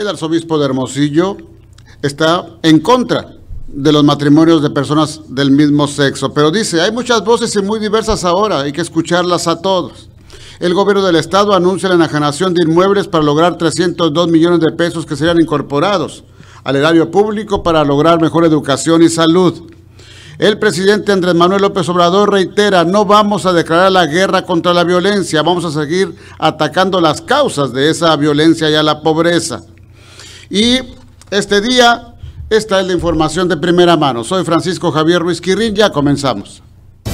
El arzobispo de Hermosillo está en contra de los matrimonios de personas del mismo sexo, pero dice, hay muchas voces y muy diversas ahora, hay que escucharlas a todos. El gobierno del estado anuncia la enajenación de inmuebles para lograr 302 millones de pesos que serían incorporados al erario público para lograr mejor educación y salud. El presidente Andrés Manuel López Obrador reitera, no vamos a declarar la guerra contra la violencia, vamos a seguir atacando las causas de esa violencia y a la pobreza. Y este día, esta es la información de primera mano. Soy Francisco Javier Ruiz Quirrín, ya comenzamos.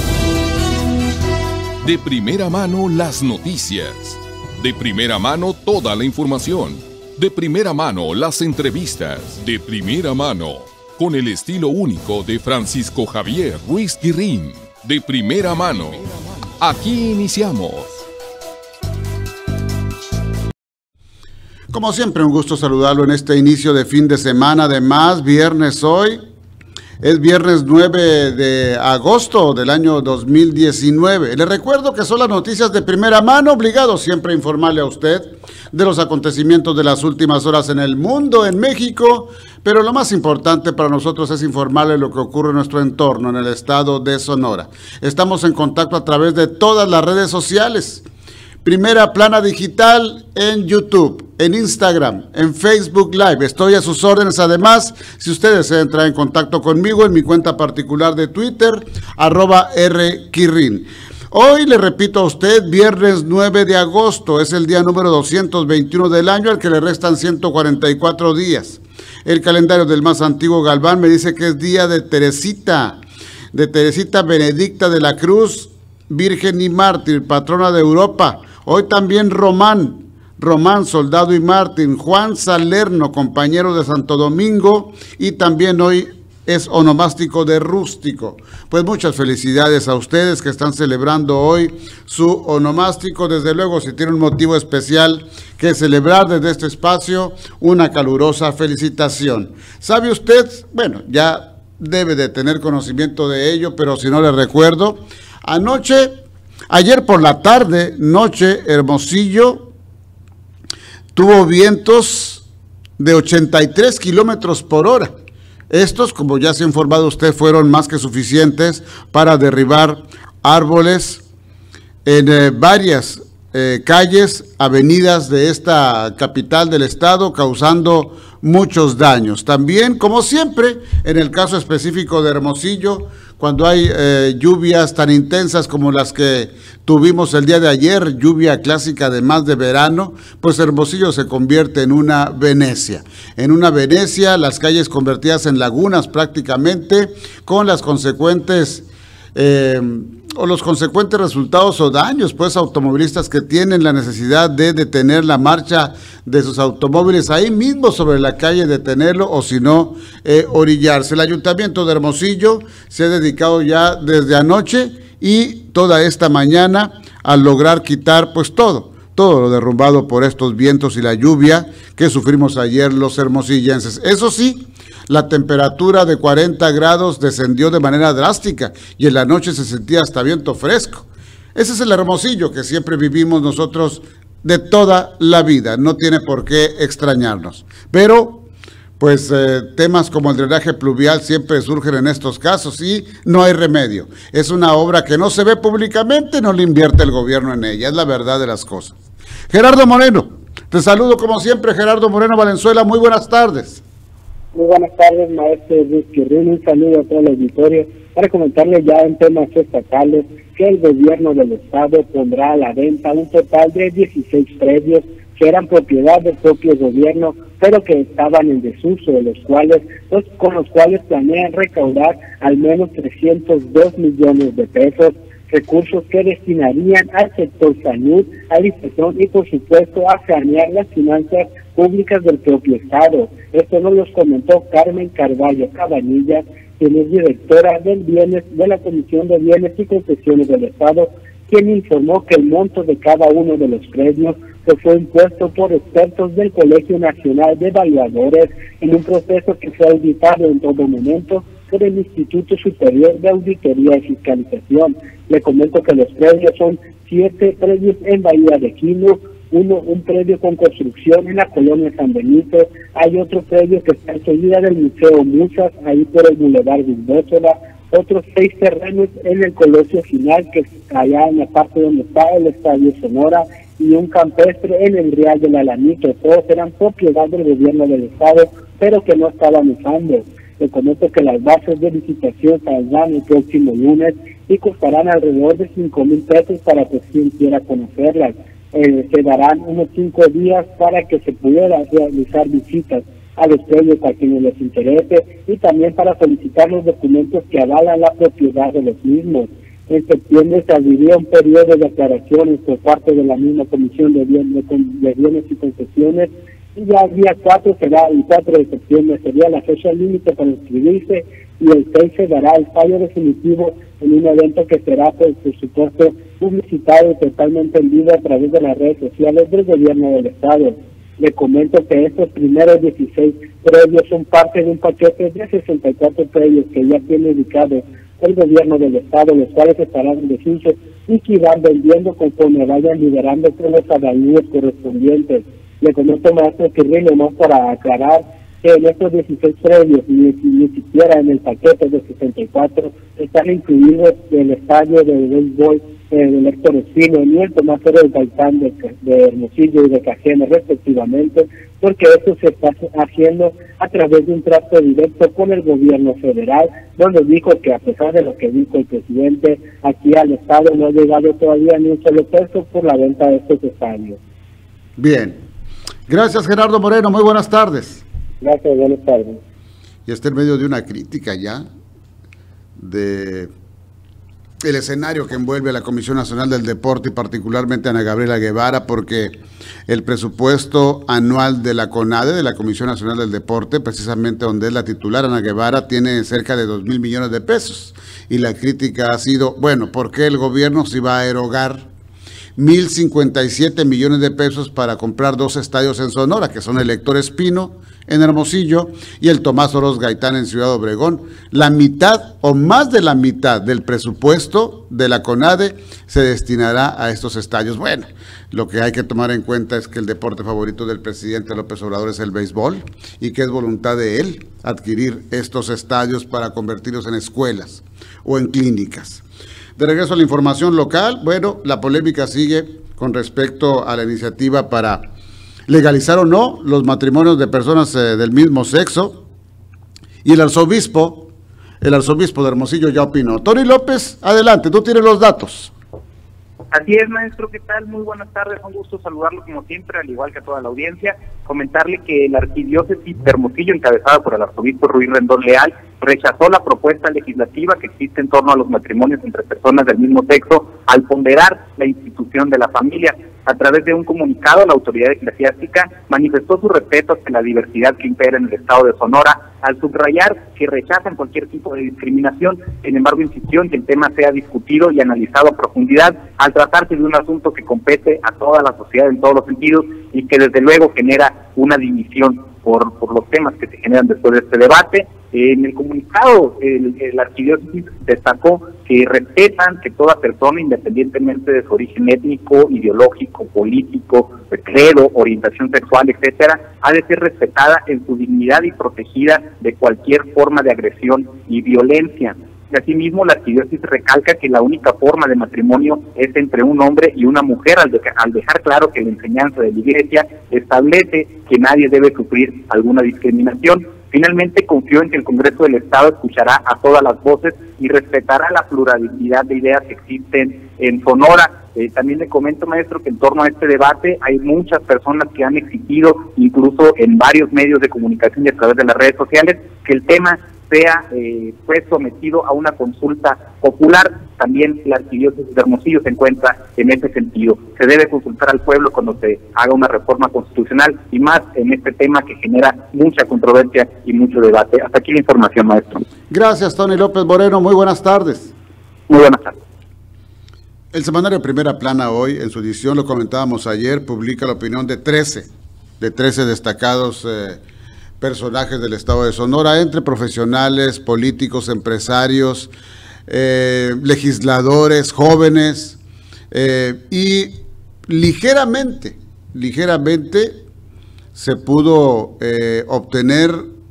De primera mano las noticias, de primera mano toda la información, de primera mano las entrevistas, de primera mano, con el estilo único de Francisco Javier Ruiz Quirrín, de primera mano. Aquí iniciamos. Como siempre, un gusto saludarlo en este inicio de fin de semana, además, viernes hoy. Es viernes 9 de agosto del año 2019. Le recuerdo que son las noticias de primera mano, obligado siempre a informarle a usted de los acontecimientos de las últimas horas en el mundo, en México, pero lo más importante para nosotros es informarle lo que ocurre en nuestro entorno, en el estado de Sonora. Estamos en contacto a través de todas las redes sociales. Primera Plana Digital en YouTube, en Instagram, en Facebook Live. Estoy a sus órdenes. Además, si usted desea entrar en contacto conmigo en mi cuenta particular de Twitter, @rquirrin. Hoy le repito a usted, viernes 9 de agosto, es el día número 221 del año, al que le restan 144 días. El calendario del más antiguo Galván me dice que es día de Teresita Benedicta de la Cruz, Virgen y Mártir, patrona de Europa. Hoy también Román, soldado y mártir, Juan Salerno, compañero de Santo Domingo, y también hoy es onomástico de Rústico. Pues muchas felicidades a ustedes que están celebrando hoy su onomástico. Desde luego, si tiene un motivo especial que celebrar desde este espacio, una calurosa felicitación. ¿Sabe usted? Bueno, ya debe de tener conocimiento de ello, pero si no le recuerdo, ayer por la tarde, noche, Hermosillo tuvo vientos de 83 kilómetros por hora. Estos, como ya se ha informado usted, fueron más que suficientes para derribar árboles en varias calles, avenidas de esta capital del estado, causando muchos daños. También, como siempre, en el caso específico de Hermosillo, cuando hay lluvias tan intensas como las que tuvimos el día de ayer, lluvia clásica además de verano, pues Hermosillo se convierte en una Venecia. En una Venecia, las calles convertidas en lagunas prácticamente, con las consecuentes los consecuentes resultados o daños, pues, automovilistas que tienen la necesidad de detener la marcha de sus automóviles ahí mismo sobre la calle, detenerlo o si no, orillarse. El Ayuntamiento de Hermosillo se ha dedicado ya desde anoche y toda esta mañana a lograr quitar pues todo lo derrumbado por estos vientos y la lluvia que sufrimos ayer los hermosillenses. Eso sí, la temperatura de 40 grados descendió de manera drástica y en la noche se sentía hasta viento fresco. Ese es el Hermosillo que siempre vivimos nosotros de toda la vida, no tiene por qué extrañarnos. Pero, pues, temas como el drenaje pluvial siempre surgen en estos casos y no hay remedio. Es una obra que no se ve públicamente, no le invierte el gobierno en ella, es la verdad de las cosas. Gerardo Moreno, te saludo como siempre, Gerardo Moreno Valenzuela, muy buenas tardes. Muy buenas tardes, maestro Ruiz Quirrín. Un saludo a todo el auditorio para comentarle ya en temas estatales que el gobierno del estado pondrá a la venta un total de 16 predios que eran propiedad del propio gobierno, pero que estaban en desuso, con los cuales planean recaudar al menos 302 millones de pesos, recursos que destinarían al sector salud, a educación y por supuesto a sanear las finanzas públicas del propio estado. Esto nos los comentó Carmen Carballo Cabanillas, quien es directora de la Comisión de Bienes y Concesiones del Estado, quien informó que el monto de cada uno de los premios fue impuesto por expertos del Colegio Nacional de Evaluadores en un proceso que fue auditado en todo momento por el Instituto Superior de Auditoría y Fiscalización. Le comento que los predios son 7 predios en Bahía de Quino, un predio con construcción en la colonia San Benito, hay otro predio que está enseguida del Museo Musas, ahí por el Boulevard Vildósola, otros 6 terrenos en el Colosio Final, que está allá en la parte donde está el Estadio Sonora, y un campestre en el Real del Alamito. Todos eran propiedad del gobierno del estado, pero que no estaban usando. Le comento que las bases de licitación saldrán el próximo lunes y costarán alrededor de 5,000 pesos para que quien quiera conocerlas. Se darán unos 5 días para que se pudiera realizar visitas a los predios a quienes les interese y también para solicitar los documentos que avalan la propiedad de los mismos. En septiembre se abriría un periodo de aclaraciones por parte de la misma Comisión de Bienes y Concesiones, y ya el día 4 será, el 4 de septiembre sería la fecha límite para inscribirse, y el 6 se dará el fallo definitivo en un evento que será, pues, por supuesto, publicitado y totalmente en vivo a través de las redes sociales del gobierno del estado. Le comento que estos primeros 16 predios son parte de un paquete de 64 predios que ya tiene ubicado el gobierno del estado, los cuales estarán en desuso y que irán vendiendo conforme vayan liberando con los adalidos correspondientes. Le comento, maestro, que nomás para aclarar que en estos 16 predios, ni siquiera en el paquete de 64, están incluidos el estadio de béisbol del Héctor Espino, ni el Tomás Pérez Gaitán de Hermosillo y de Cajeme, respectivamente, porque esto se está haciendo a través de un trato directo con el gobierno federal, donde dijo que, a pesar de lo que dijo el presidente, aquí al estado no ha llegado todavía ni un solo peso por la venta de estos estadios. Bien. Gracias, Gerardo Moreno. Muy buenas tardes. Gracias, buenas tardes. Y está en medio de una crítica ya de el escenario que envuelve a la Comisión Nacional del Deporte y particularmente a Ana Gabriela Guevara, porque el presupuesto anual de la CONADE, de la Comisión Nacional del Deporte, precisamente donde es la titular, Ana Guevara, tiene cerca de 2,000 millones de pesos. Y la crítica ha sido, bueno, ¿por qué el gobierno se va a erogar 1,057 millones de pesos para comprar 2 estadios en Sonora, que son el Héctor Espino en Hermosillo y el Tomás Oroz Gaitán en Ciudad Obregón? La mitad o más de la mitad del presupuesto de la CONADE se destinará a estos estadios. Bueno, lo que hay que tomar en cuenta es que el deporte favorito del presidente López Obrador es el béisbol y que es voluntad de él adquirir estos estadios para convertirlos en escuelas o en clínicas. De regreso a la información local, bueno, la polémica sigue con respecto a la iniciativa para legalizar o no los matrimonios de personas del mismo sexo, y el arzobispo de Hermosillo ya opinó. Tony López, adelante, tú tienes los datos. Así es, maestro, ¿qué tal? Muy buenas tardes, un gusto saludarlo como siempre, al igual que a toda la audiencia. Comentarle que la arquidiócesis de Hermosillo, encabezada por el arzobispo Ruiz Rendón Leal, rechazó la propuesta legislativa que existe en torno a los matrimonios entre personas del mismo sexo al ponderar la institución de la familia. A través de un comunicado, la autoridad eclesiástica manifestó su respeto hacia la diversidad que impera en el estado de Sonora, al subrayar que rechazan cualquier tipo de discriminación. Sin embargo, insistió en que el tema sea discutido y analizado a profundidad, al tratarse de un asunto que compete a toda la sociedad en todos los sentidos y que desde luego genera una división por los temas que se generan después de este debate. En el comunicado, la arquidiócesis destacó que respetan que toda persona, independientemente de su origen étnico, ideológico, político, credo, orientación sexual, etcétera, ha de ser respetada en su dignidad y protegida de cualquier forma de agresión y violencia. Y asimismo, la arquidiócesis recalca que la única forma de matrimonio es entre un hombre y una mujer, al dejar claro que la enseñanza de la Iglesia establece que nadie debe sufrir alguna discriminación. Finalmente, confió en que el Congreso del Estado escuchará a todas las voces y respetará la pluralidad de ideas que existen en Sonora. También le comento, maestro, que en torno a este debate hay muchas personas que han exigido, incluso en varios medios de comunicación y a través de las redes sociales, que el tema sea pues sometido a una consulta popular. También la arquidiócesis de Hermosillo se encuentra en ese sentido. Se debe consultar al pueblo cuando se haga una reforma constitucional, y más en este tema que genera mucha controversia y mucho debate. Hasta aquí la información, maestro. Gracias, Tony López Moreno. Muy buenas tardes. Muy buenas tardes. El semanario Primera Plana hoy, en su edición, lo comentábamos ayer, publica la opinión de 13 destacados personajes del estado de Sonora, entre profesionales, políticos, empresarios, legisladores, jóvenes, y ligeramente ligeramente se pudo obtener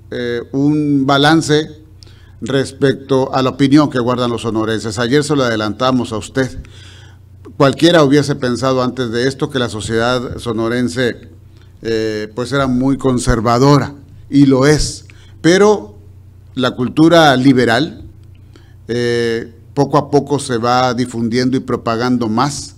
un balance respecto a la opinión que guardan los sonorenses. Ayer se lo adelantamos a usted. Cualquiera hubiese pensado antes de esto que la sociedad sonorense pues era muy conservadora, y lo es, pero la cultura liberal poco a poco se va difundiendo y propagando más,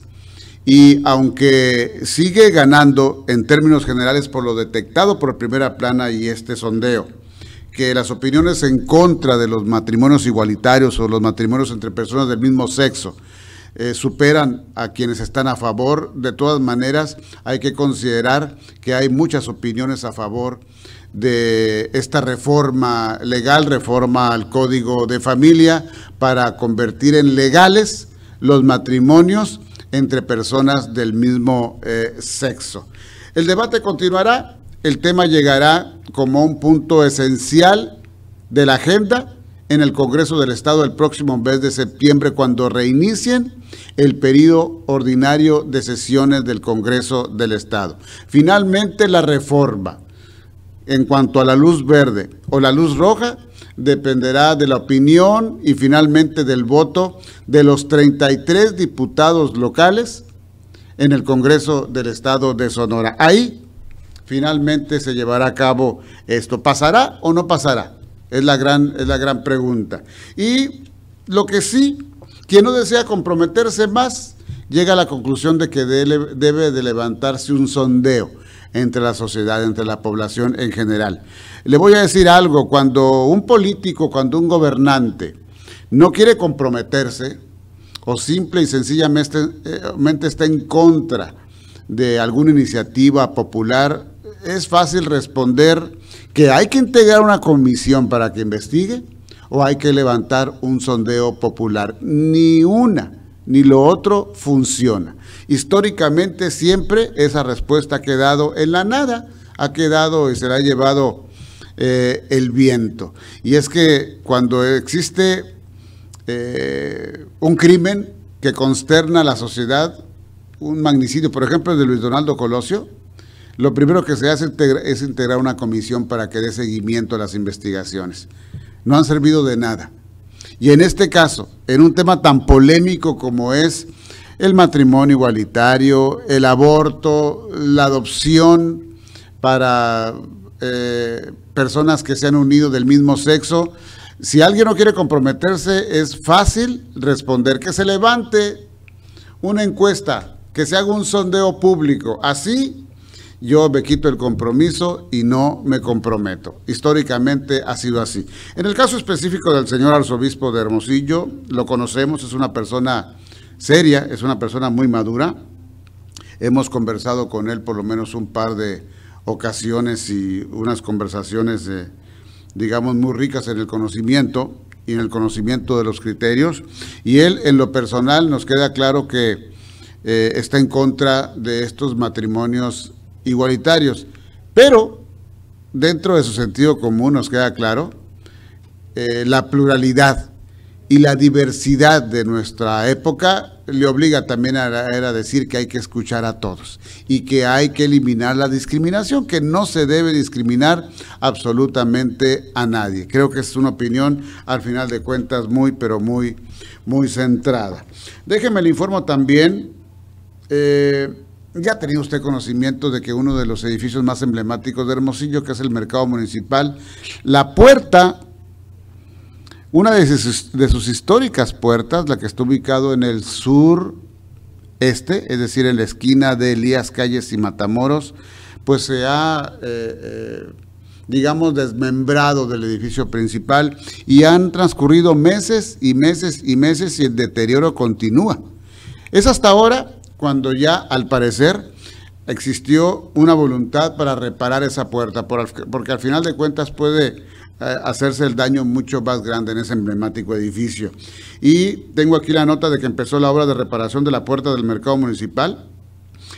y aunque sigue ganando en términos generales por lo detectado por Primera Plana y este sondeo, que las opiniones en contra de los matrimonios igualitarios o los matrimonios entre personas del mismo sexo superan a quienes están a favor, de todas maneras hay que considerar que hay muchas opiniones a favor de esta reforma legal, reforma al Código de Familia, para convertir en legales los matrimonios entre personas del mismo sexo. El debate continuará, el tema llegará como un punto esencial de la agenda en el Congreso del Estado el próximo mes de septiembre, cuando reinicien el periodo ordinario de sesiones del Congreso del Estado. Finalmente, la reforma en cuanto a la luz verde o la luz roja dependerá de la opinión y finalmente del voto de los 33 diputados locales en el Congreso del Estado de Sonora. Ahí finalmente se llevará a cabo esto. ¿Pasará o no pasará? Es la gran pregunta. Y lo que sí, quien no desea comprometerse más, llega a la conclusión de que debe de levantarse un sondeo entre la sociedad, entre la población en general. Le voy a decir algo: cuando un político, cuando un gobernante no quiere comprometerse o simple y sencillamente está en contra de alguna iniciativa popular, es fácil responder que hay que integrar una comisión para que investigue o hay que levantar un sondeo popular. Ni una ni lo otro funciona. Históricamente siempre esa respuesta ha quedado en la nada, ha quedado y se la ha llevado el viento. Y es que cuando existe un crimen que consterna a la sociedad, un magnicidio, por ejemplo, el de Luis Donaldo Colosio, lo primero que se hace es integrar una comisión para que dé seguimiento a las investigaciones. No han servido de nada. Y en este caso, en un tema tan polémico como es el matrimonio igualitario, el aborto, la adopción para personas que se han unido del mismo sexo, si alguien no quiere comprometerse, es fácil responder que se levante una encuesta, que se haga un sondeo público. Así yo me quito el compromiso y no me comprometo. Históricamente ha sido así. En el caso específico del señor arzobispo de Hermosillo, lo conocemos, es una persona seria, es una persona muy madura. Hemos conversado con él por lo menos un par de ocasiones y unas conversaciones, digamos, muy ricas en el conocimiento y en el conocimiento de los criterios. Y él, en lo personal, nos queda claro que está en contra de estos matrimonios igualitarios, pero dentro de su sentido común nos queda claro la pluralidad y la diversidad de nuestra época le obliga también a decir que hay que escuchar a todos y que hay que eliminar la discriminación, que no se debe discriminar absolutamente a nadie. Creo que es una opinión al final de cuentas muy, pero muy centrada. Déjeme le informo también, ya ha tenido usted conocimiento de que uno de los edificios más emblemáticos de Hermosillo, que es el Mercado Municipal, la puerta, una de sus históricas puertas, la que está ubicado en el sureste, es decir, en la esquina de Elías Calles y Matamoros, pues se ha, digamos, desmembrado del edificio principal y han transcurrido meses y meses y meses y el deterioro continúa. Es hasta ahora cuando ya, al parecer, existió una voluntad para reparar esa puerta, porque al final de cuentas puede hacerse el daño mucho más grande en ese emblemático edificio. Y tengo aquí la nota de que empezó la obra de reparación de la puerta del Mercado Municipal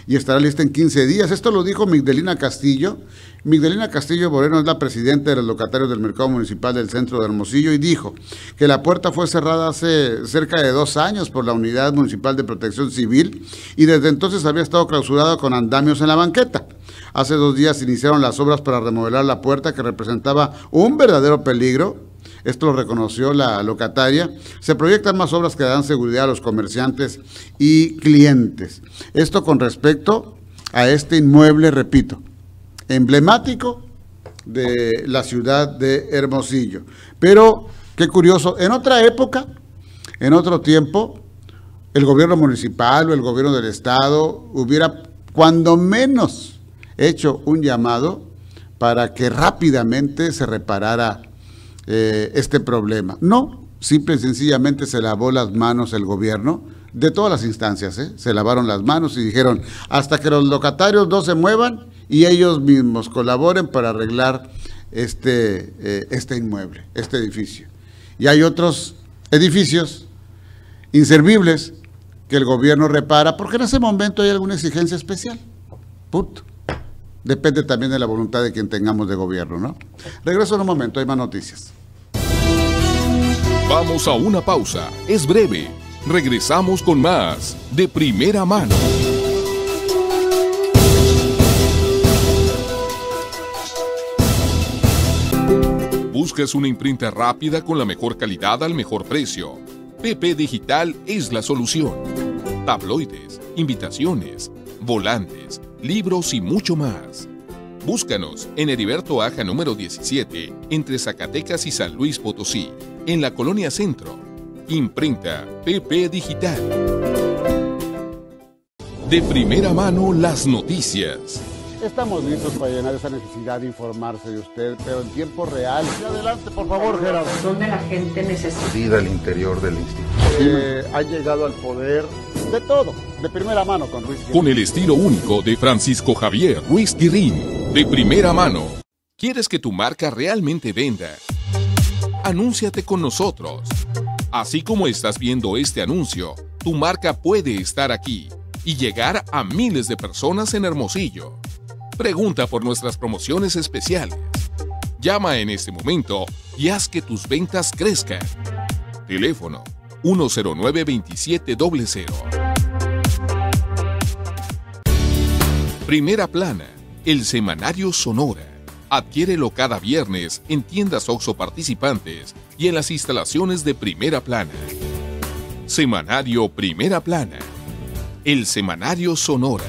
y estará lista en 15 días. Esto lo dijo Migdelina Castillo. Migdelina Castillo Moreno es la presidenta de los locatarios del Mercado Municipal del Centro de Hermosillo y dijo que la puerta fue cerrada hace cerca de 2 años por la Unidad Municipal de Protección Civil y desde entonces había estado clausurada con andamios en la banqueta. Hace 2 días iniciaron las obras para remodelar la puerta, que representaba un verdadero peligro. Esto lo reconoció la locataria. Se proyectan más obras que darán seguridad a los comerciantes y clientes. Esto con respecto a este inmueble, repito, emblemático de la ciudad de Hermosillo. Pero, qué curioso, en otra época, en otro tiempo, el gobierno municipal o el gobierno del estado hubiera, cuando menos, hecho un llamado para que rápidamente se reparara este problema. No, simple y sencillamente se lavó las manos el gobierno, de todas las instancias, se lavaron las manos y dijeron, hasta que los locatarios no se muevan y ellos mismos colaboren para arreglar este inmueble, este edificio. Y hay otros edificios inservibles que el gobierno repara, porque en ese momento hay alguna exigencia especial. Punto. Depende también de la voluntad de quien tengamos de gobierno, ¿no? Regreso en un momento, hay más noticias. Vamos a una pausa, es breve. Regresamos con más de Primera Mano. ¿Buscas una imprenta rápida con la mejor calidad al mejor precio? PP Digital es la solución. Tabloides, invitaciones, volantes, libros y mucho más. Búscanos en Heriberto Aja número 17, entre Zacatecas y San Luis Potosí, en la Colonia Centro. Imprenta PP Digital. De primera mano las noticias. Estamos listos para llenar esa necesidad de informarse de usted, pero en tiempo real. Y adelante, por favor, Gerardo. Donde la gente necesita. Vida al interior del instituto. Ha llegado al poder de todo, de primera mano con Ruiz Guirrín. Con el estilo único de Francisco Javier Ruiz Guirrín. De primera mano. ¿Quieres que tu marca realmente venda? Anúnciate con nosotros. Así como estás viendo este anuncio, tu marca puede estar aquí y llegar a miles de personas en Hermosillo. Pregunta por nuestras promociones especiales. Llama en este momento y haz que tus ventas crezcan. Teléfono 109-2700. Primera Plana, el semanario Sonora. Adquiérelo cada viernes en tiendas OXXO participantes y en las instalaciones de Primera Plana. Semanario Primera Plana, el semanario Sonora.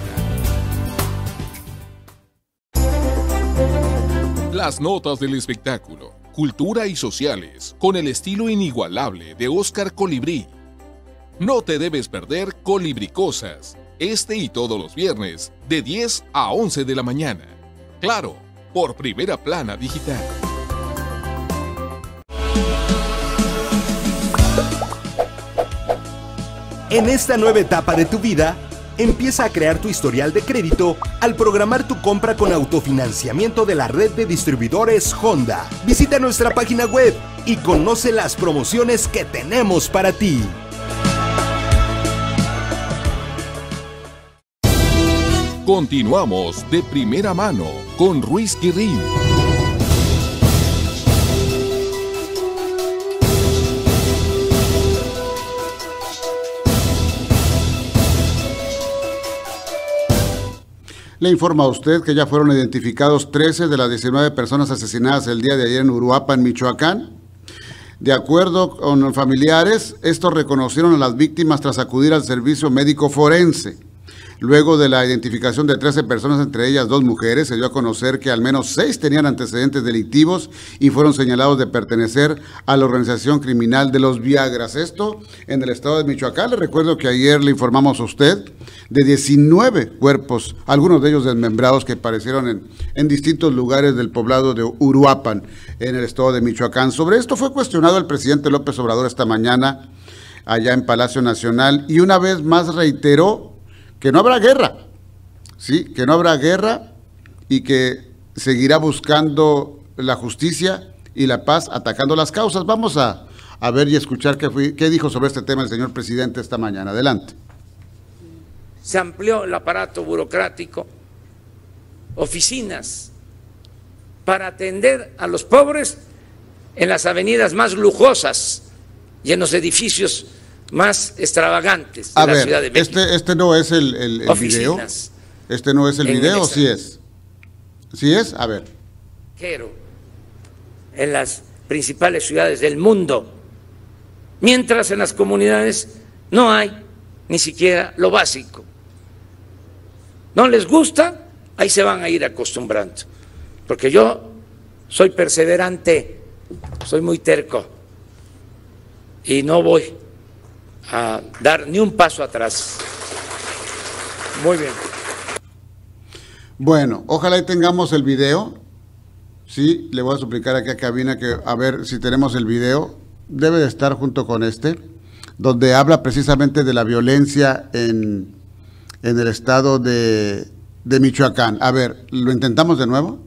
Las notas del espectáculo, cultura y sociales, con el estilo inigualable de Oscar Colibrí. No te debes perder Colibricosas, este y todos los viernes, de 10 a 11 de la mañana. Claro, por Primera Plana Digital. En esta nueva etapa de tu vida, empieza a crear tu historial de crédito al programar tu compra con autofinanciamiento de la red de distribuidores Honda. Visita nuestra página web y conoce las promociones que tenemos para ti. Continuamos de primera mano con Ruiz Guirrín. Le informa a usted que ya fueron identificados 13 de las 19 personas asesinadas el día de ayer en Uruapan, Michoacán. De acuerdo con familiares, estos reconocieron a las víctimas tras acudir al servicio médico forense. Luego de la identificación de 13 personas, entre ellas 2 mujeres, se dio a conocer que al menos 6 tenían antecedentes delictivos y fueron señalados de pertenecer a la organización criminal de los Viagras. Esto en el estado de Michoacán. Le recuerdo que ayer le informamos a usted de 19 cuerpos, algunos de ellos desmembrados, que aparecieron en distintos lugares del poblado de Uruapan, en el estado de Michoacán. Sobre esto fue cuestionado el presidente López Obrador esta mañana allá en Palacio Nacional y una vez más reiteró que no habrá guerra, sí, que no habrá guerra y que seguirá buscando la justicia y la paz, atacando las causas. Vamos a ver y escuchar qué dijo sobre este tema el señor presidente esta mañana. Adelante. se amplió el aparato burocrático, oficinas para atender a los pobres en las avenidas más lujosas y en los edificios más extravagantes de la Ciudad de México. Este no es el video. Este no es el video, ¿sí es? ¿Sí es? A ver. En las principales ciudades del mundo, mientras en las comunidades no hay ni siquiera lo básico. ¿No les gusta? Ahí se van a ir acostumbrando. Porque yo soy perseverante, soy muy terco y no voy a dar ni un paso atrás. Muy bien. Bueno, ojalá y tengamos el video. Sí, le voy a suplicar aquí a cabina que a ver si tenemos el video. Debe de estar junto con donde habla precisamente de la violencia en el estado de Michoacán. A ver, ¿lo intentamos de nuevo?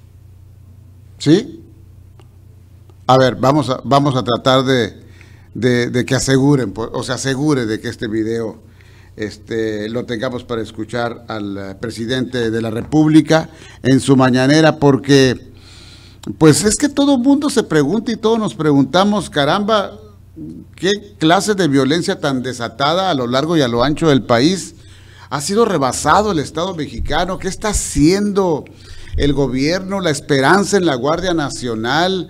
¿Sí? A ver, vamos a tratar de que aseguren, o se asegure de que este video lo tengamos para escuchar al presidente de la República en su mañanera, porque pues es que todo el mundo se pregunta y todos nos preguntamos, caramba, ¿qué clase de violencia tan desatada a lo largo y a lo ancho del país ha sido rebasado el Estado mexicano? ¿Qué está haciendo el gobierno? La esperanza en la Guardia Nacional,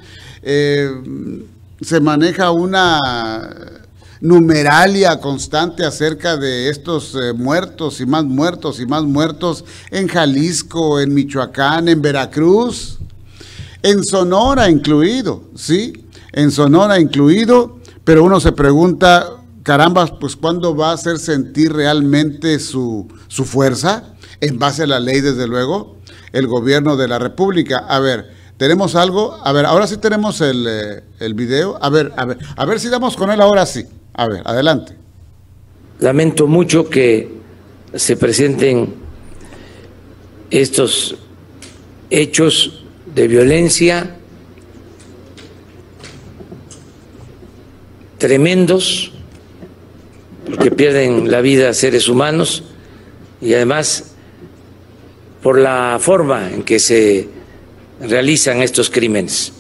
se maneja una numeralia constante acerca de estos muertos y más muertos y más muertos en Jalisco, en Michoacán, en Veracruz, en Sonora incluido, ¿sí? En Sonora incluido, pero uno se pregunta, caramba, pues ¿cuándo va a hacer sentir realmente su fuerza? En base a la ley, desde luego, el gobierno de la República. A ver, ¿tenemos algo? A ver, ahora sí tenemos el video. A ver si damos con él ahora sí. A ver, adelante. Lamento mucho que se presenten estos hechos de violencia tremendos, porque pierden la vida seres humanos y además por la forma en que se realizan estos crímenes.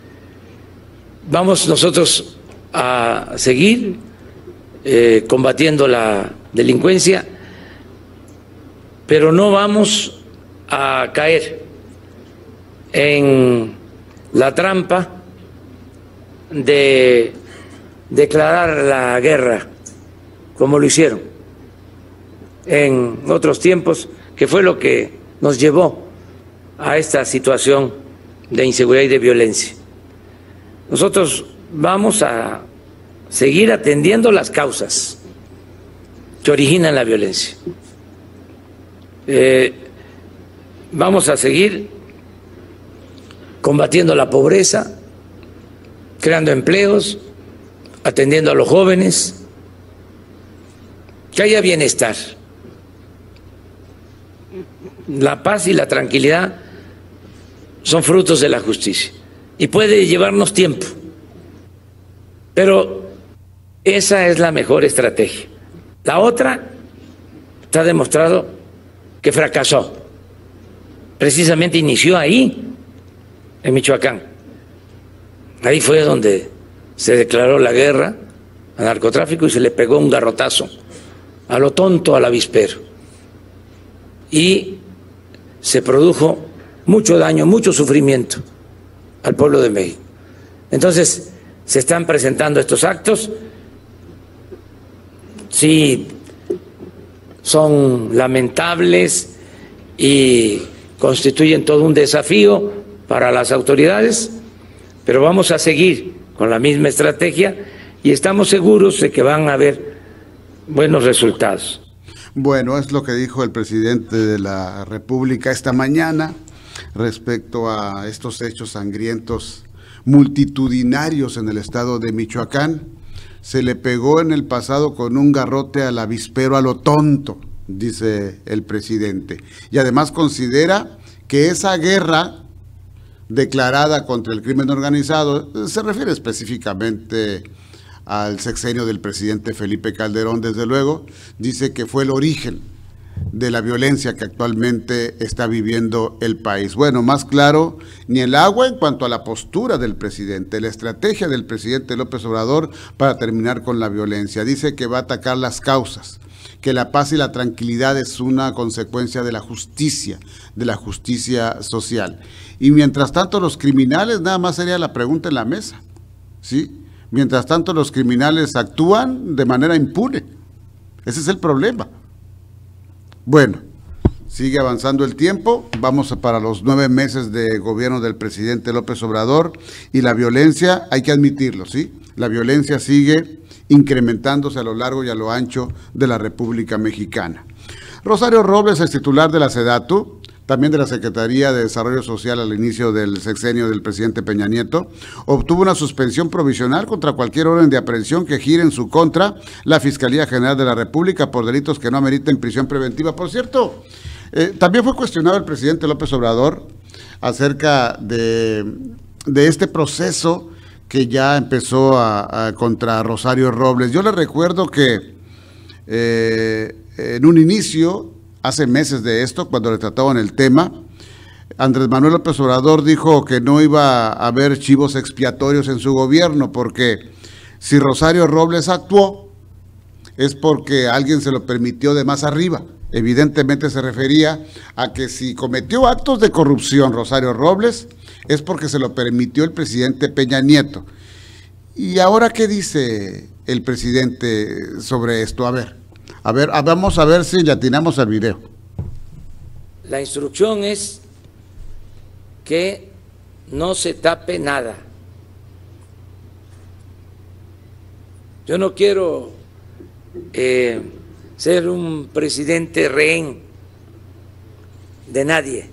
Vamos nosotros a seguir combatiendo la delincuencia, pero no vamos a caer en la trampa de declarar la guerra como lo hicieron en otros tiempos, que fue lo que nos llevó a esta situación de inseguridad y de violencia. Nosotros vamos a seguir atendiendo las causas que originan la violencia. Vamos a seguir combatiendo la pobreza, creando empleos, atendiendo a los jóvenes, que haya bienestar. La paz y la tranquilidad son frutos de la justicia y puede llevarnos tiempo, pero esa es la mejor estrategia. La otra está demostrado que fracasó. Precisamente inició ahí, en Michoacán. Ahí fue donde se declaró la guerra al narcotráfico y se le pegó un garrotazo a lo tonto al avispero. Y se produjo mucho daño, mucho sufrimiento al pueblo de México. Entonces, se están presentando estos actos. Sí, son lamentables y constituyen todo un desafío para las autoridades, pero vamos a seguir con la misma estrategia y estamos seguros de que van a haber buenos resultados. Bueno, es lo que dijo el presidente de la República esta mañana respecto a estos hechos sangrientos multitudinarios en el estado de Michoacán. Se le pegó en el pasado con un garrote al avispero a lo tonto, dice el presidente. Y además considera que esa guerra declarada contra el crimen organizado se refiere específicamente al sexenio del presidente Felipe Calderón, desde luego, dice que fue el origen de la violencia que actualmente está viviendo el país. Bueno, más claro, ni el agua en cuanto a la postura del presidente, la estrategia del presidente López Obrador para terminar con la violencia. Dice que va a atacar las causas, que la paz y la tranquilidad es una consecuencia de la justicia social. Y mientras tanto los criminales, nada más sería la pregunta en la mesa, ¿sí? Mientras tanto los criminales actúan de manera impune. Ese es el problema. Bueno, sigue avanzando el tiempo, vamos para los 9 meses de gobierno del presidente López Obrador y la violencia, hay que admitirlo, ¿sí? La violencia sigue incrementándose a lo largo y a lo ancho de la República Mexicana. Rosario Robles, ex titular de la SEDATU, también de la Secretaría de Desarrollo Social al inicio del sexenio del presidente Peña Nieto, obtuvo una suspensión provisional contra cualquier orden de aprehensión que gire en su contra la Fiscalía General de la República por delitos que no ameriten prisión preventiva. Por cierto, también fue cuestionado el presidente López Obrador acerca de este proceso que ya empezó contra Rosario Robles. Yo le recuerdo que en un inicio, hace meses de esto, cuando le trataban el tema, Andrés Manuel López Obrador dijo que no iba a haber chivos expiatorios en su gobierno, porque si Rosario Robles actuó, es porque alguien se lo permitió de más arriba. Evidentemente se refería a que si cometió actos de corrupción Rosario Robles, es porque se lo permitió el presidente Peña Nieto. ¿Y ahora qué dice el presidente sobre esto? A ver, vamos a ver si le atinamos al video. La instrucción es que no se tape nada. Yo no quiero ser un presidente rehén de nadie.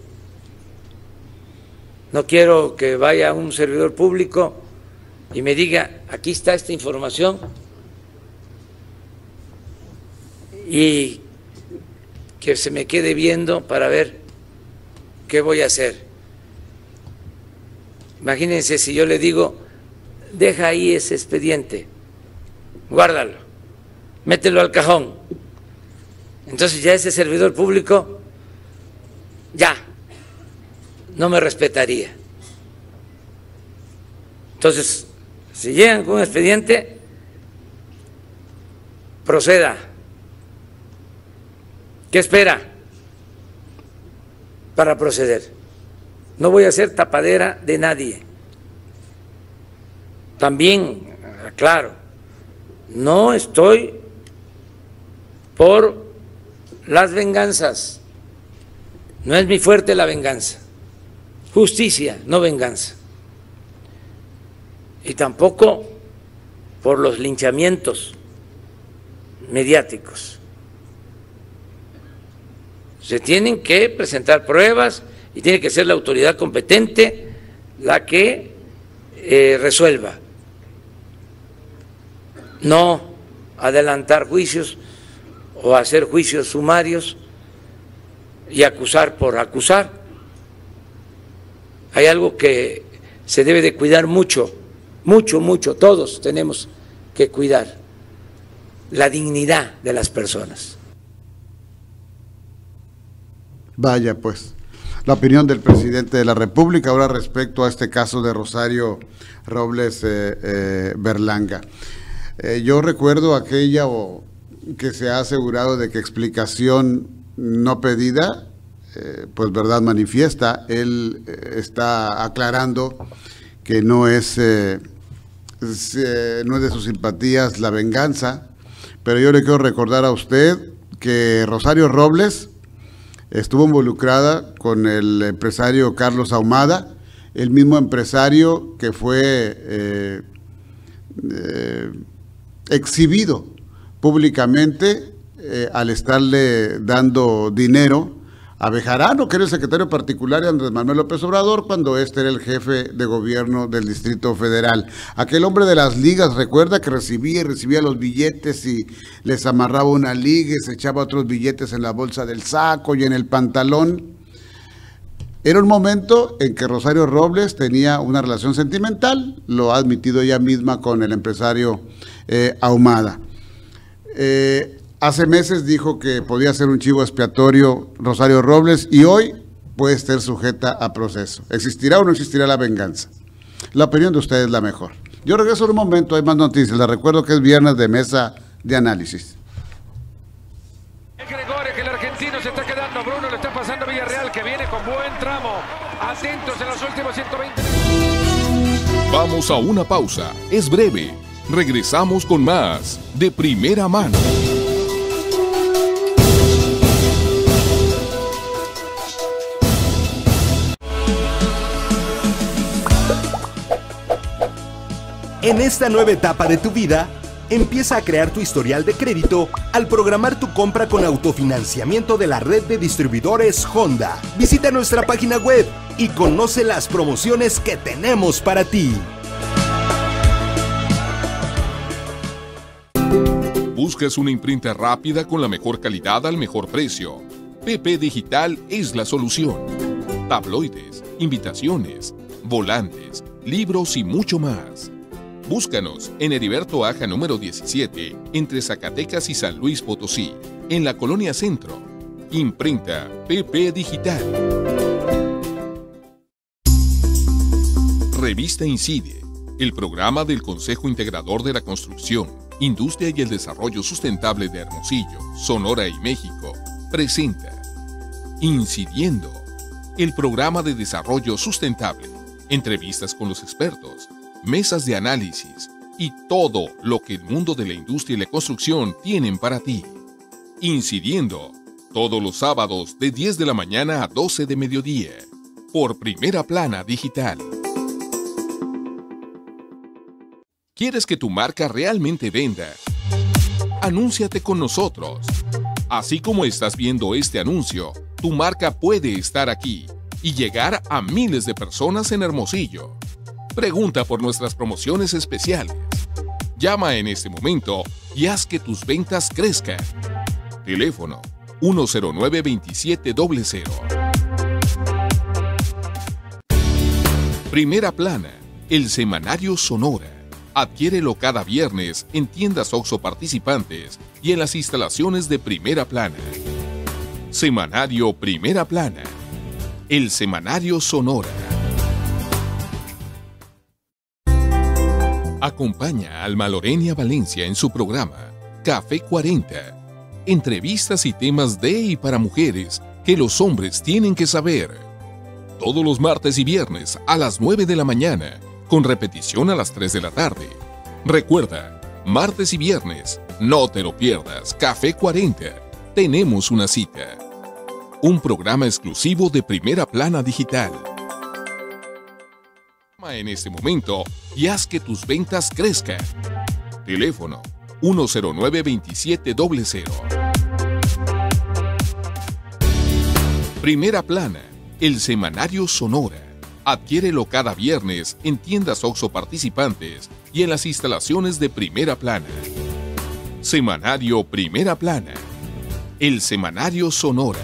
No quiero que vaya un servidor público y me diga, aquí está esta información, y que se me quede viendo para ver qué voy a hacer. Imagínense si yo le digo, deja ahí ese expediente, guárdalo, mételo al cajón. Entonces ya ese servidor público ya no me respetaría. Entonces, si llegan con un expediente, proceda. ¿Qué espera para proceder? No voy a ser tapadera de nadie. También, claro, no estoy por las venganzas. No es mi fuerte la venganza. Justicia, no venganza. Y tampoco por los linchamientos mediáticos. Se tienen que presentar pruebas y tiene que ser la autoridad competente la que resuelva. No adelantar juicios o hacer juicios sumarios y acusar por acusar. Hay algo que se debe de cuidar mucho, todos tenemos que cuidar la dignidad de las personas. Vaya, pues, la opinión del presidente de la República ahora respecto a este caso de Rosario Robles Berlanga. Yo recuerdo aquella que se ha asegurado de que explicación no pedida, pues verdad manifiesta. Él está aclarando que no es de sus simpatías la venganza, pero yo le quiero recordar a usted que Rosario Robles estuvo involucrada con el empresario Carlos Ahumada, el mismo empresario que fue exhibido públicamente al estarle dando dinero a Bejarano, que era el secretario particular de Andrés Manuel López Obrador, cuando este era el jefe de gobierno del Distrito Federal. Aquel hombre de las ligas, recuerda que recibía los billetes y les amarraba una liga y se echaba otros billetes en la bolsa del saco y en el pantalón. Era un momento en que Rosario Robles tenía una relación sentimental, lo ha admitido ella misma con el empresario Ahumada. Hace meses dijo que podía ser un chivo expiatorio Rosario Robles y hoy puede ser sujeta a proceso. ¿Existirá o no existirá la venganza? La opinión de ustedes es la mejor. Yo regreso en un momento, hay más noticias. Les recuerdo que es viernes de mesa de análisis. Gregorio, que el argentino se está quedando. Bruno le está pasando a Villarreal, que viene con buen tramo. Atentos en los últimos 120. Vamos a una pausa. Es breve. Regresamos con más de Primera Mano. En esta nueva etapa de tu vida, empieza a crear tu historial de crédito al programar tu compra con autofinanciamiento de la red de distribuidores Honda. Visita nuestra página web y conoce las promociones que tenemos para ti. ¿Buscas una imprenta rápida con la mejor calidad al mejor precio? PP Digital es la solución. Tabloides, invitaciones, volantes, libros y mucho más. Búscanos en Heriberto Aja número 17, entre Zacatecas y San Luis Potosí, en la Colonia Centro. Imprenta PP Digital. Revista Incide, el programa del Consejo Integrador de la Construcción, Industria y el Desarrollo Sustentable de Hermosillo, Sonora y México, presenta Incidiendo, el programa de desarrollo sustentable, entrevistas con los expertos, mesas de análisis y todo lo que el mundo de la industria y la construcción tienen para ti. Incidiendo, todos los sábados de 10 de la mañana a 12 de mediodía, por Primera Plana Digital. ¿Quieres que tu marca realmente venda? Anúnciate con nosotros. Así como estás viendo este anuncio, tu marca puede estar aquí y llegar a miles de personas en Hermosillo. Pregunta por nuestras promociones especiales. Llama en este momento y haz que tus ventas crezcan. Teléfono 109-2700. Primera Plana, el semanario Sonora. Adquiérelo cada viernes en tiendas OXXO participantes y en las instalaciones de Primera Plana. Semanario Primera Plana, el semanario Sonora. Acompaña a Alma Lorenia Valencia en su programa Café 40. Entrevistas y temas de y para mujeres que los hombres tienen que saber. Todos los martes y viernes a las 9 de la mañana, con repetición a las 3 de la tarde. Recuerda, martes y viernes, no te lo pierdas. Café 40. Tenemos una cita. Un programa exclusivo de Primera Plana Digital. En este momento y haz que tus ventas crezcan. Teléfono 109-2700. Primera Plana, el semanario Sonora. Adquiérelo cada viernes en tiendas OXXO participantes y en las instalaciones de Primera Plana. Semanario Primera Plana, el semanario Sonora.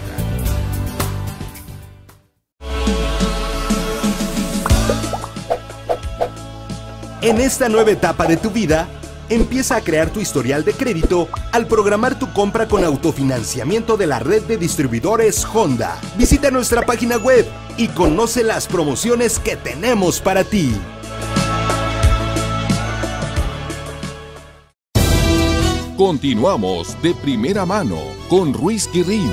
En esta nueva etapa de tu vida, empieza a crear tu historial de crédito al programar tu compra con autofinanciamiento de la red de distribuidores Honda. Visita nuestra página web y conoce las promociones que tenemos para ti. Continuamos de Primera Mano con Ruiz Guirrín.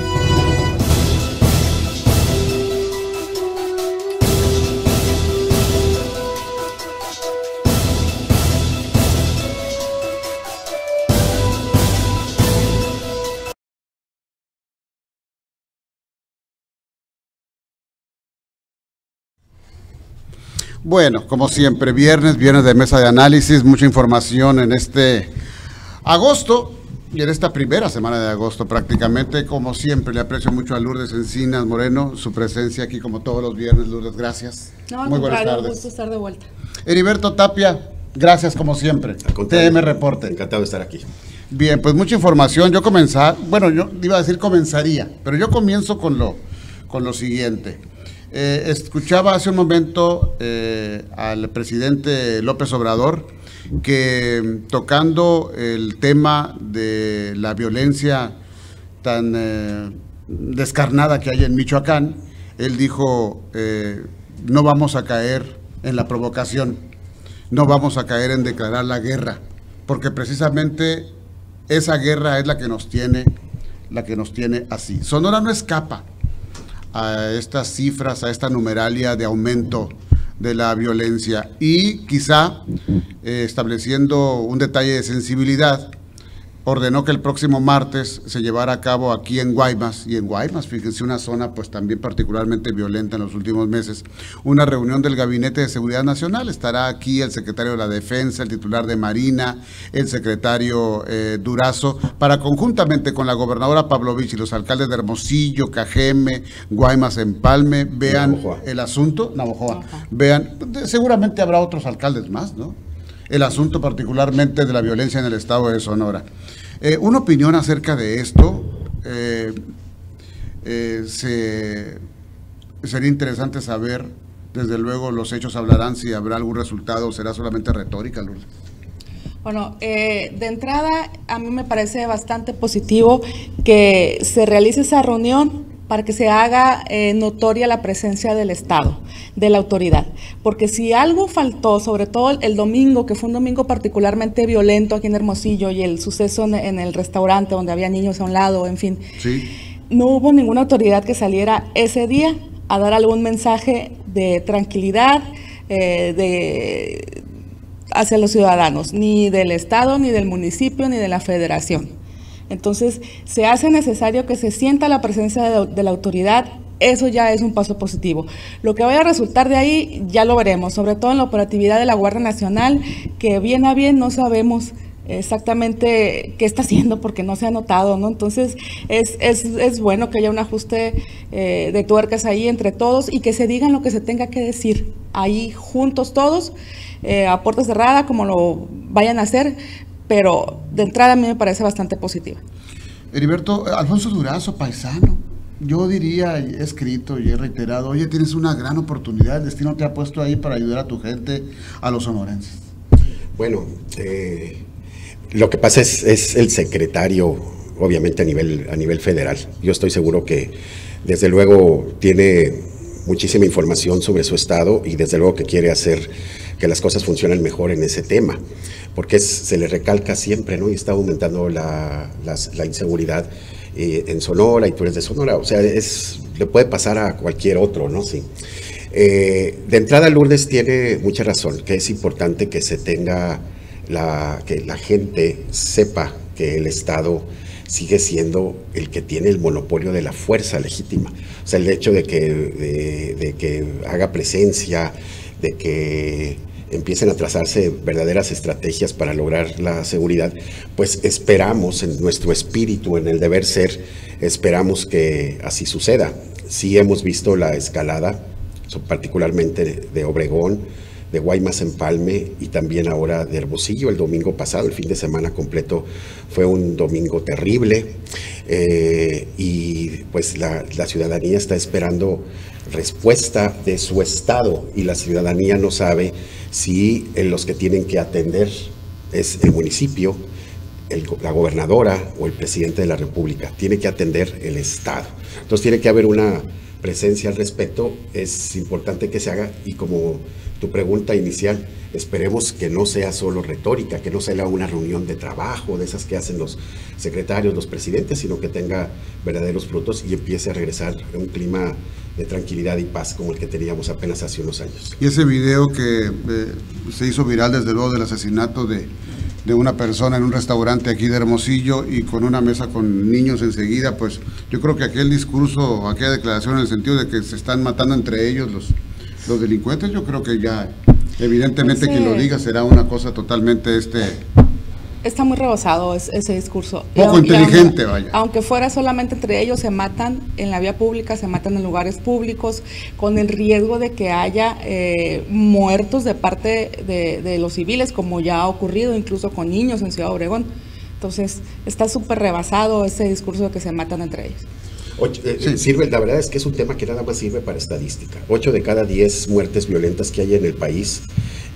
Bueno, como siempre, viernes de mesa de análisis, mucha información en este agosto y en esta primera semana de agosto prácticamente. Como siempre, le aprecio mucho a Lourdes Encinas Moreno, su presencia aquí como todos los viernes. Lourdes, gracias. No, al muy buenas contrario, tardes. un gusto estar de vuelta. Heriberto Tapia, gracias como siempre. TM Reporte. Encantado de estar aquí. Bien, pues mucha información. Yo iba a decir comenzaría, pero yo comienzo con lo siguiente. Escuchaba hace un momento al presidente López Obrador que tocando el tema de la violencia tan descarnada que hay en Michoacán, él dijo, no vamos a caer en la provocación, no vamos a caer en declarar la guerra, porque precisamente esa guerra es la que nos tiene así. Sonora no escapa a estas cifras, a esta numeralia de aumento de la violencia y quizá estableciendo un detalle de sensibilidad, ordenó que el próximo martes se llevara a cabo aquí en Guaymas, y en Guaymas, fíjense, una zona pues también particularmente violenta en los últimos meses, una reunión del Gabinete de Seguridad Nacional. Estará aquí el secretario de la Defensa, el titular de Marina, el secretario Durazo, para conjuntamente con la gobernadora Pavlovich y los alcaldes de Hermosillo, Cajeme, Guaymas, Empalme, vean el asunto, Navojoa, vean, seguramente habrá otros alcaldes más, ¿no? El asunto particularmente de la violencia en el estado de Sonora. Una opinión acerca de esto, sería interesante saber, desde luego los hechos hablarán, si habrá algún resultado o será solamente retórica, Lourdes. Bueno, de entrada a mí me parece bastante positivo que se realice esa reunión para que se haga notoria la presencia del Estado, de la autoridad. Porque si algo faltó, sobre todo el domingo, que fue un domingo particularmente violento aquí en Hermosillo, y el suceso en el restaurante donde había niños a un lado, en fin, sí, no hubo ninguna autoridad que saliera ese día a dar algún mensaje de tranquilidad hacia los ciudadanos, ni del Estado, ni del municipio, ni de la Federación. Entonces, se hace necesario que se sienta la presencia de la autoridad. Eso ya es un paso positivo. Lo que vaya a resultar de ahí ya lo veremos, sobre todo en la operatividad de la Guardia Nacional, que bien a bien no sabemos exactamente qué está haciendo porque no se ha notado, ¿no? Entonces, es bueno que haya un ajuste de tuercas ahí entre todos y que se digan lo que se tenga que decir ahí juntos todos, a puerta cerrada, como lo vayan a hacer, pero de entrada a mí me parece bastante positiva. Heriberto, Alfonso Durazo, paisano, yo diría, he escrito y he reiterado, oye, tienes una gran oportunidad, el destino te ha puesto ahí para ayudar a tu gente, a los sonorenses. Bueno, lo que pasa es el secretario, obviamente a nivel federal. Yo estoy seguro que desde luego tiene muchísima información sobre su estado y desde luego que quiere hacer que las cosas funcionen mejor en ese tema, porque se le recalca siempre, ¿no? Y está aumentando la inseguridad en Sonora, y tú eres de Sonora, o sea, le puede pasar a cualquier otro, ¿no? Sí. De entrada, Lourdes tiene mucha razón, que es importante que se tenga, que la gente sepa que el Estado sigue siendo el que tiene el monopolio de la fuerza legítima. O sea, el hecho de que haga presencia, de que empiecen a trazarse verdaderas estrategias para lograr la seguridad, pues esperamos en nuestro espíritu, en el deber ser, esperamos que así suceda. Sí hemos visto la escalada, particularmente de Obregón, de Guaymas, Empalme y también ahora de Hermosillo el domingo pasado. El fin de semana completo fue un domingo terrible y pues la ciudadanía está esperando respuesta de su estado y la ciudadanía no sabe si los que tienen que atender es el municipio, la gobernadora o el presidente de la República. Tiene que atender el Estado. Entonces tiene que haber una presencia al respecto. Es importante que se haga y como tu pregunta inicial, esperemos que no sea solo retórica, que no sea una reunión de trabajo, de esas que hacen los secretarios, los presidentes, sino que tenga verdaderos frutos y empiece a regresar a un clima de tranquilidad y paz como el que teníamos apenas hace unos años. Y ese video que se hizo viral desde luego del asesinato de una persona en un restaurante aquí de Hermosillo y con una mesa con niños enseguida, pues yo creo que aquel discurso, aquella declaración en el sentido de que se están matando entre ellos los delincuentes, yo creo que ya evidentemente quien lo diga será una cosa totalmente Está muy rebasado ese discurso. Poco inteligente, vaya. Aunque fuera solamente entre ellos, se matan en la vía pública, se matan en lugares públicos, con el riesgo de que haya muertos de parte de los civiles, como ya ha ocurrido incluso con niños en Ciudad Obregón. Entonces, está súper rebasado ese discurso de que se matan entre ellos. Sirve, la verdad es que es un tema que nada más sirve para estadística. 8 de cada 10 muertes violentas que hay en el país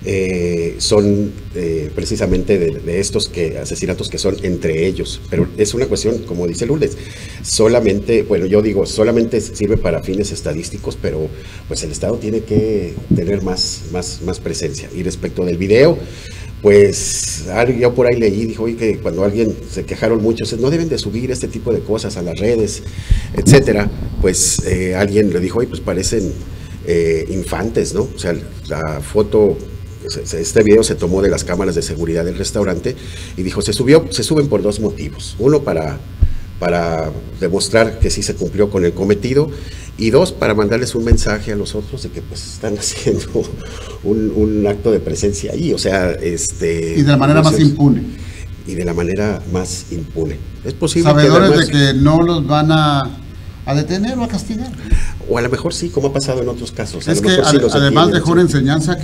son precisamente de estos asesinatos que son entre ellos. Pero es una cuestión, como dice Lourdes, solamente sirve para fines estadísticos, pero pues el Estado tiene que tener más presencia. Y respecto del video, pues yo por ahí leí, dijo, oye, que cuando alguien se quejaron muchos, no deben de subir este tipo de cosas a las redes, etcétera, pues alguien le dijo, oye, pues parecen infantes, ¿no? O sea, la foto, este video se tomó de las cámaras de seguridad del restaurante y dijo, se suben por 2 motivos. Uno, para demostrar que sí se cumplió con el cometido, y 2, para mandarles un mensaje a los otros de que pues están haciendo un acto de presencia ahí, o sea, y de la manera más impune. Y de la manera más impune. Es posible sabedores de que no los van a detener o a castigar. O a lo mejor sí, como ha pasado en otros casos. Es que además dejó una enseñanza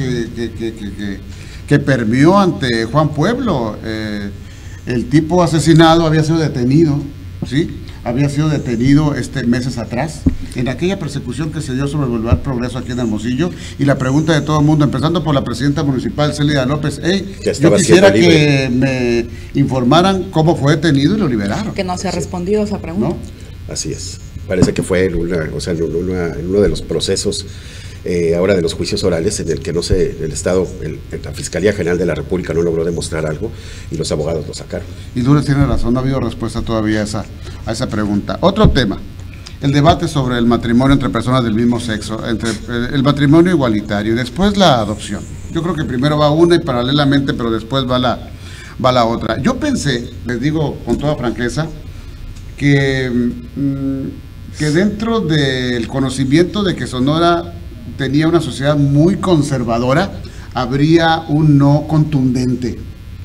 que permeó ante Juan Pueblo. El tipo asesinado había sido detenido, ¿sí? Había sido detenido meses atrás, en aquella persecución que se dio sobre el Boulevard Progreso aquí en Hermosillo, y la pregunta de todo el mundo, empezando por la presidenta municipal, Célida López, yo quisiera que me informaran cómo fue detenido y lo liberaron. Que no se ha respondido esa pregunta. ¿No? Así es. Parece que fue en uno de los procesos ahora de los juicios orales en el que el Estado, la Fiscalía General de la República no logró demostrar algo y los abogados lo sacaron. Y Lourdes tiene razón, no ha habido respuesta todavía a esa pregunta. Otro tema, el debate sobre el matrimonio entre personas del mismo sexo, entre el matrimonio igualitario y después la adopción. Yo creo que primero va una y paralelamente, pero después va la otra. Yo pensé, les digo con toda franqueza, que dentro del conocimiento de que Sonora tenía una sociedad muy conservadora, habría un no contundente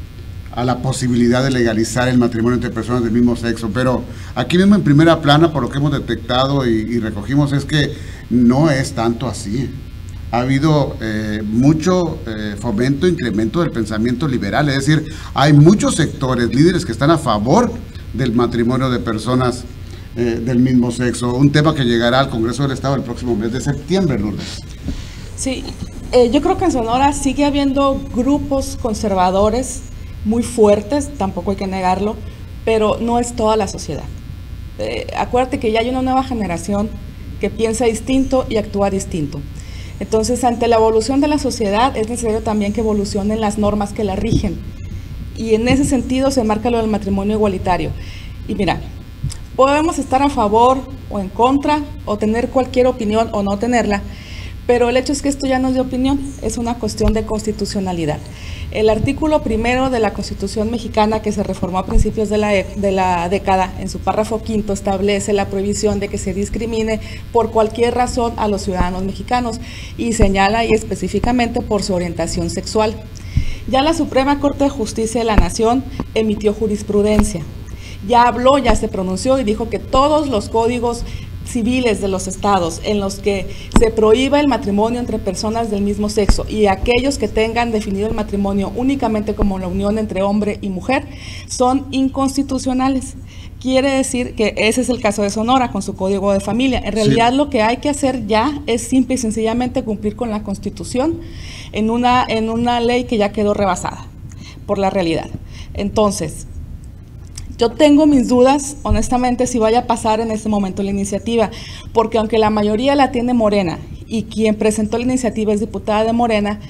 a la posibilidad de legalizar el matrimonio entre personas del mismo sexo, pero aquí mismo en primera plana, por lo que hemos detectado y recogimos, es que no es tanto así. Ha habido mucho fomento, incremento del pensamiento liberal, es decir, hay muchos sectores, líderes que están a favor del matrimonio de personas del mismo sexo, un tema que llegará al Congreso del Estado el próximo mes de septiembre, Lourdes. Sí, yo creo que en Sonora sigue habiendo grupos conservadores muy fuertes, tampoco hay que negarlo, pero no es toda la sociedad. Acuérdate que ya hay una nueva generación que piensa distinto y actúa distinto. Entonces, ante la evolución de la sociedad, es necesario también que evolucionen las normas que la rigen. Y en ese sentido se marca lo del matrimonio igualitario. Y mira, podemos estar a favor o en contra, o tener cualquier opinión o no tenerla, pero el hecho es que esto ya no es de opinión, es una cuestión de constitucionalidad. El artículo 1 de la Constitución mexicana, que se reformó a principios de la década, en su párrafo 5, establece la prohibición de que se discrimine por cualquier razón a los ciudadanos mexicanos, y señala y específicamente por su orientación sexual. Ya la Suprema Corte de Justicia de la Nación emitió jurisprudencia. Ya habló, ya se pronunció y dijo que todos los códigos civiles de los estados en los que se prohíba el matrimonio entre personas del mismo sexo y aquellos que tengan definido el matrimonio únicamente como la unión entre hombre y mujer son inconstitucionales. Quiere decir que ese es el caso de Sonora con su código de familia. En realidad, sí, lo que hay que hacer ya es simple y sencillamente cumplir con la Constitución en una ley que ya quedó rebasada por la realidad. Entonces, yo tengo mis dudas, honestamente, si vaya a pasar en este momento la iniciativa, porque aunque la mayoría la tiene Morena y quien presentó la iniciativa es diputada de Morena,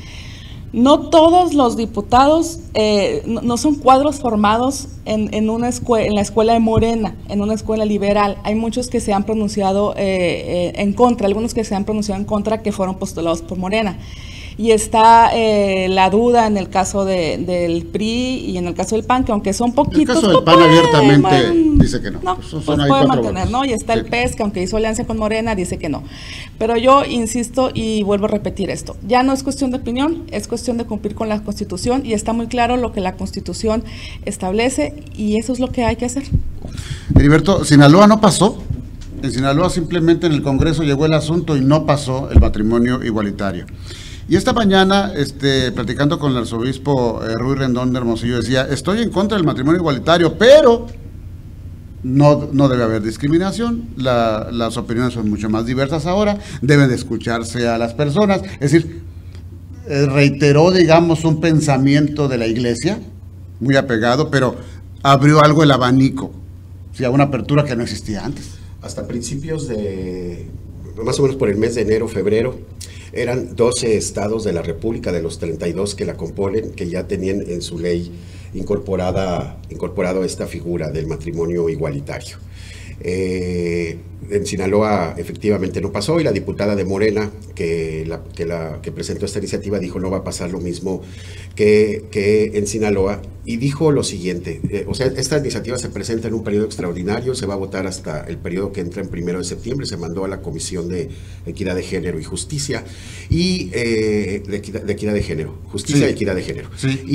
no todos los diputados no son cuadros formados en la escuela de Morena, en una escuela liberal. Hay muchos que se han pronunciado en contra, algunos que se han pronunciado en contra que fueron postulados por Morena. Y está la duda en el caso del PRI y en el caso del PAN, que aunque son poquitos... El caso del PAN abiertamente dice que no. No, pues puede mantener, ¿no? Y está el PES, que aunque hizo alianza con Morena, dice que no. Pero yo insisto y vuelvo a repetir esto. Ya no es cuestión de opinión, es cuestión de cumplir con la Constitución, y está muy claro lo que la Constitución establece, y eso es lo que hay que hacer. Heriberto, Sinaloa no pasó. En Sinaloa simplemente en el Congreso llegó el asunto y no pasó el matrimonio igualitario. Y esta mañana, platicando con el arzobispo Ruy Rendón de Hermosillo, decía, estoy en contra del matrimonio igualitario, pero no debe haber discriminación, las opiniones son mucho más diversas ahora, deben de escucharse a las personas, es decir, reiteró, digamos, un pensamiento de la Iglesia, muy apegado, pero abrió algo el abanico, ¿sí? A una apertura que no existía antes. Hasta principios de, más o menos por el mes de enero, febrero, eran 12 estados de la República, de los 32 que la componen, que ya tenían en su ley incorporado esta figura del matrimonio igualitario. En Sinaloa efectivamente no pasó, y la diputada de Morena que presentó esta iniciativa dijo no va a pasar lo mismo que en Sinaloa, y dijo lo siguiente, o sea, esta iniciativa se presenta en un periodo extraordinario, se va a votar hasta el periodo que entra en 1 de septiembre, se mandó a la Comisión de Equidad de Género y Justicia, y de Equidad de Género, Justicia y Equidad de Género,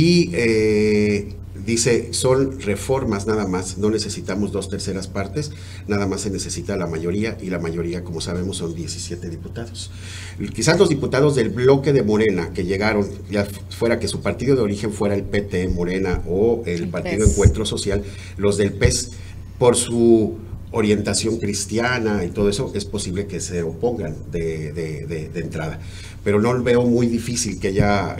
y dice, son reformas nada más, no necesitamos 2/3 partes, nada más se necesita la mayoría, y la mayoría, como sabemos, son 17 diputados. Quizás los diputados del bloque de Morena que llegaron, ya fuera que su partido de origen fuera el PT, Morena, o el Partido Encuentro Social, los del PES, por su orientación cristiana y todo eso, es posible que se opongan de entrada. Pero no veo muy difícil que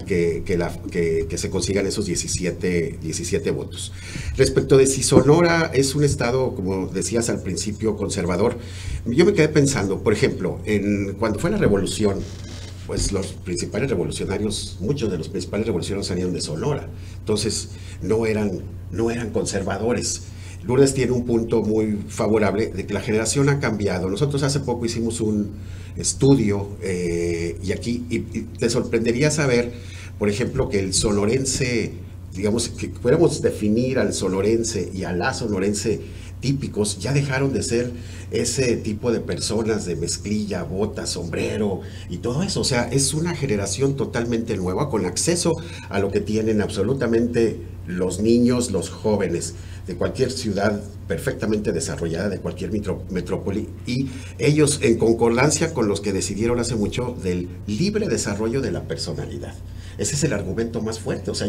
se consigan esos 17 votos. Respecto de si Sonora es un estado, como decías al principio, conservador, yo me quedé pensando, por ejemplo, cuando fue la revolución, pues los principales revolucionarios, muchos de los principales revolucionarios salieron de Sonora, entonces no eran conservadores. Lourdes tiene un punto muy favorable de que la generación ha cambiado. Nosotros hace poco hicimos un estudio y te sorprendería saber, por ejemplo, que el sonorense, digamos, que pudiéramos definir al sonorense y a la sonorense típicos, ya dejaron de ser ese tipo de personas de mezclilla, bota, sombrero y todo eso. O sea, es una generación totalmente nueva, con acceso a lo que tienen absolutamente los niños, los jóvenes de cualquier ciudad perfectamente desarrollada, de cualquier metrópoli, y ellos en concordancia con los que decidieron hace mucho del libre desarrollo de la personalidad. Ese es el argumento más fuerte. O sea,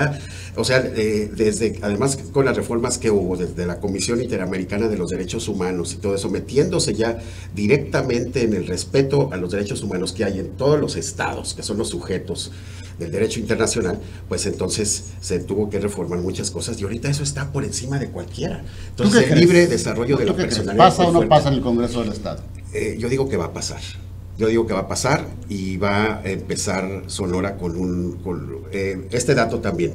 desde, además con las reformas que hubo desde la Comisión Interamericana de los Derechos Humanos y todo eso, metiéndose ya directamente en el respeto a los derechos humanos que hay en todos los estados, que son los sujetos del derecho internacional, pues entonces se tuvo que reformar muchas cosas, y ahorita eso está por encima de cualquiera. Entonces el libre desarrollo de la personalidad. ¿Pasa o no pasa en el Congreso del Estado? Yo digo que va a pasar. Yo digo que va a pasar, y va a empezar Sonora con este dato también.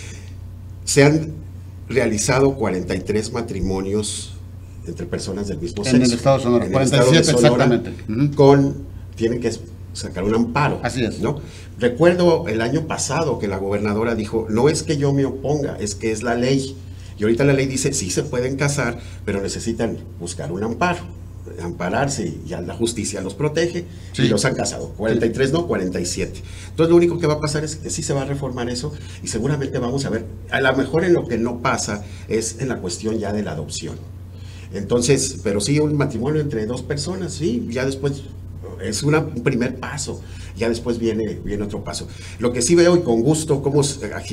Se han realizado 43 matrimonios entre personas del mismo sexo. En el Estado de Sonora, 47 exactamente. Tienen que sacar un amparo. Así es. ¿No? Recuerdo el año pasado que la gobernadora dijo, no es que yo me oponga, es que es la ley. Y ahorita la ley dice, sí se pueden casar, pero necesitan buscar un amparo, ampararse, y ya la justicia los protege, y los han casado. 43 no, 47. Entonces lo único que va a pasar es que sí se va a reformar eso, y seguramente vamos a ver, a lo mejor en lo que no pasa es en la cuestión ya de la adopción. Entonces, pero sí, un matrimonio entre dos personas, sí, ya después es un primer paso, ya después viene otro paso. Lo que sí veo, y con gusto, como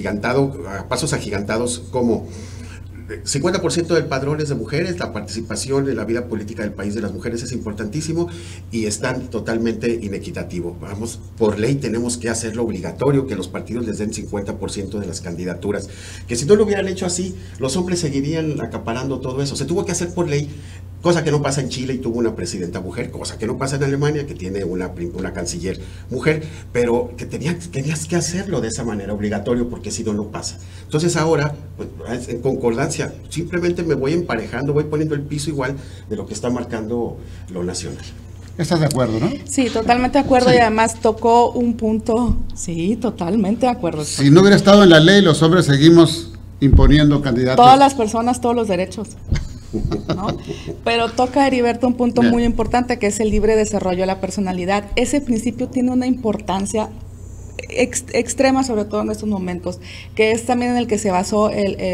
a pasos agigantados, como 50% del padrón es de mujeres, la participación en la vida política del país de las mujeres es importantísimo, y están totalmente inequitativo. Vamos, por ley tenemos que hacerlo obligatorio, que los partidos les den 50% de las candidaturas, que si no lo hubieran hecho así, los hombres seguirían acaparando todo eso. Se tuvo que hacer por ley, cosa que no pasa en Chile y tuvo una presidenta mujer, cosa que no pasa en Alemania, que tiene una canciller mujer, pero que tenías que hacerlo de esa manera, obligatorio, porque si no, no pasa. Entonces ahora, pues, en concordancia, simplemente me voy emparejando, voy poniendo el piso igual de lo que está marcando lo nacional. ¿Estás de acuerdo, no? Sí, totalmente de acuerdo, y además tocó un punto, sí, totalmente de acuerdo. Si no hubiera estado en la ley, los hombres seguimos imponiendo candidatos. Todas las personas, todos los derechos, ¿no? Pero toca, Heriberto, un punto muy importante, que es el libre desarrollo de la personalidad. Ese principio tiene una importancia extrema, sobre todo en estos momentos, que es también en el que se basó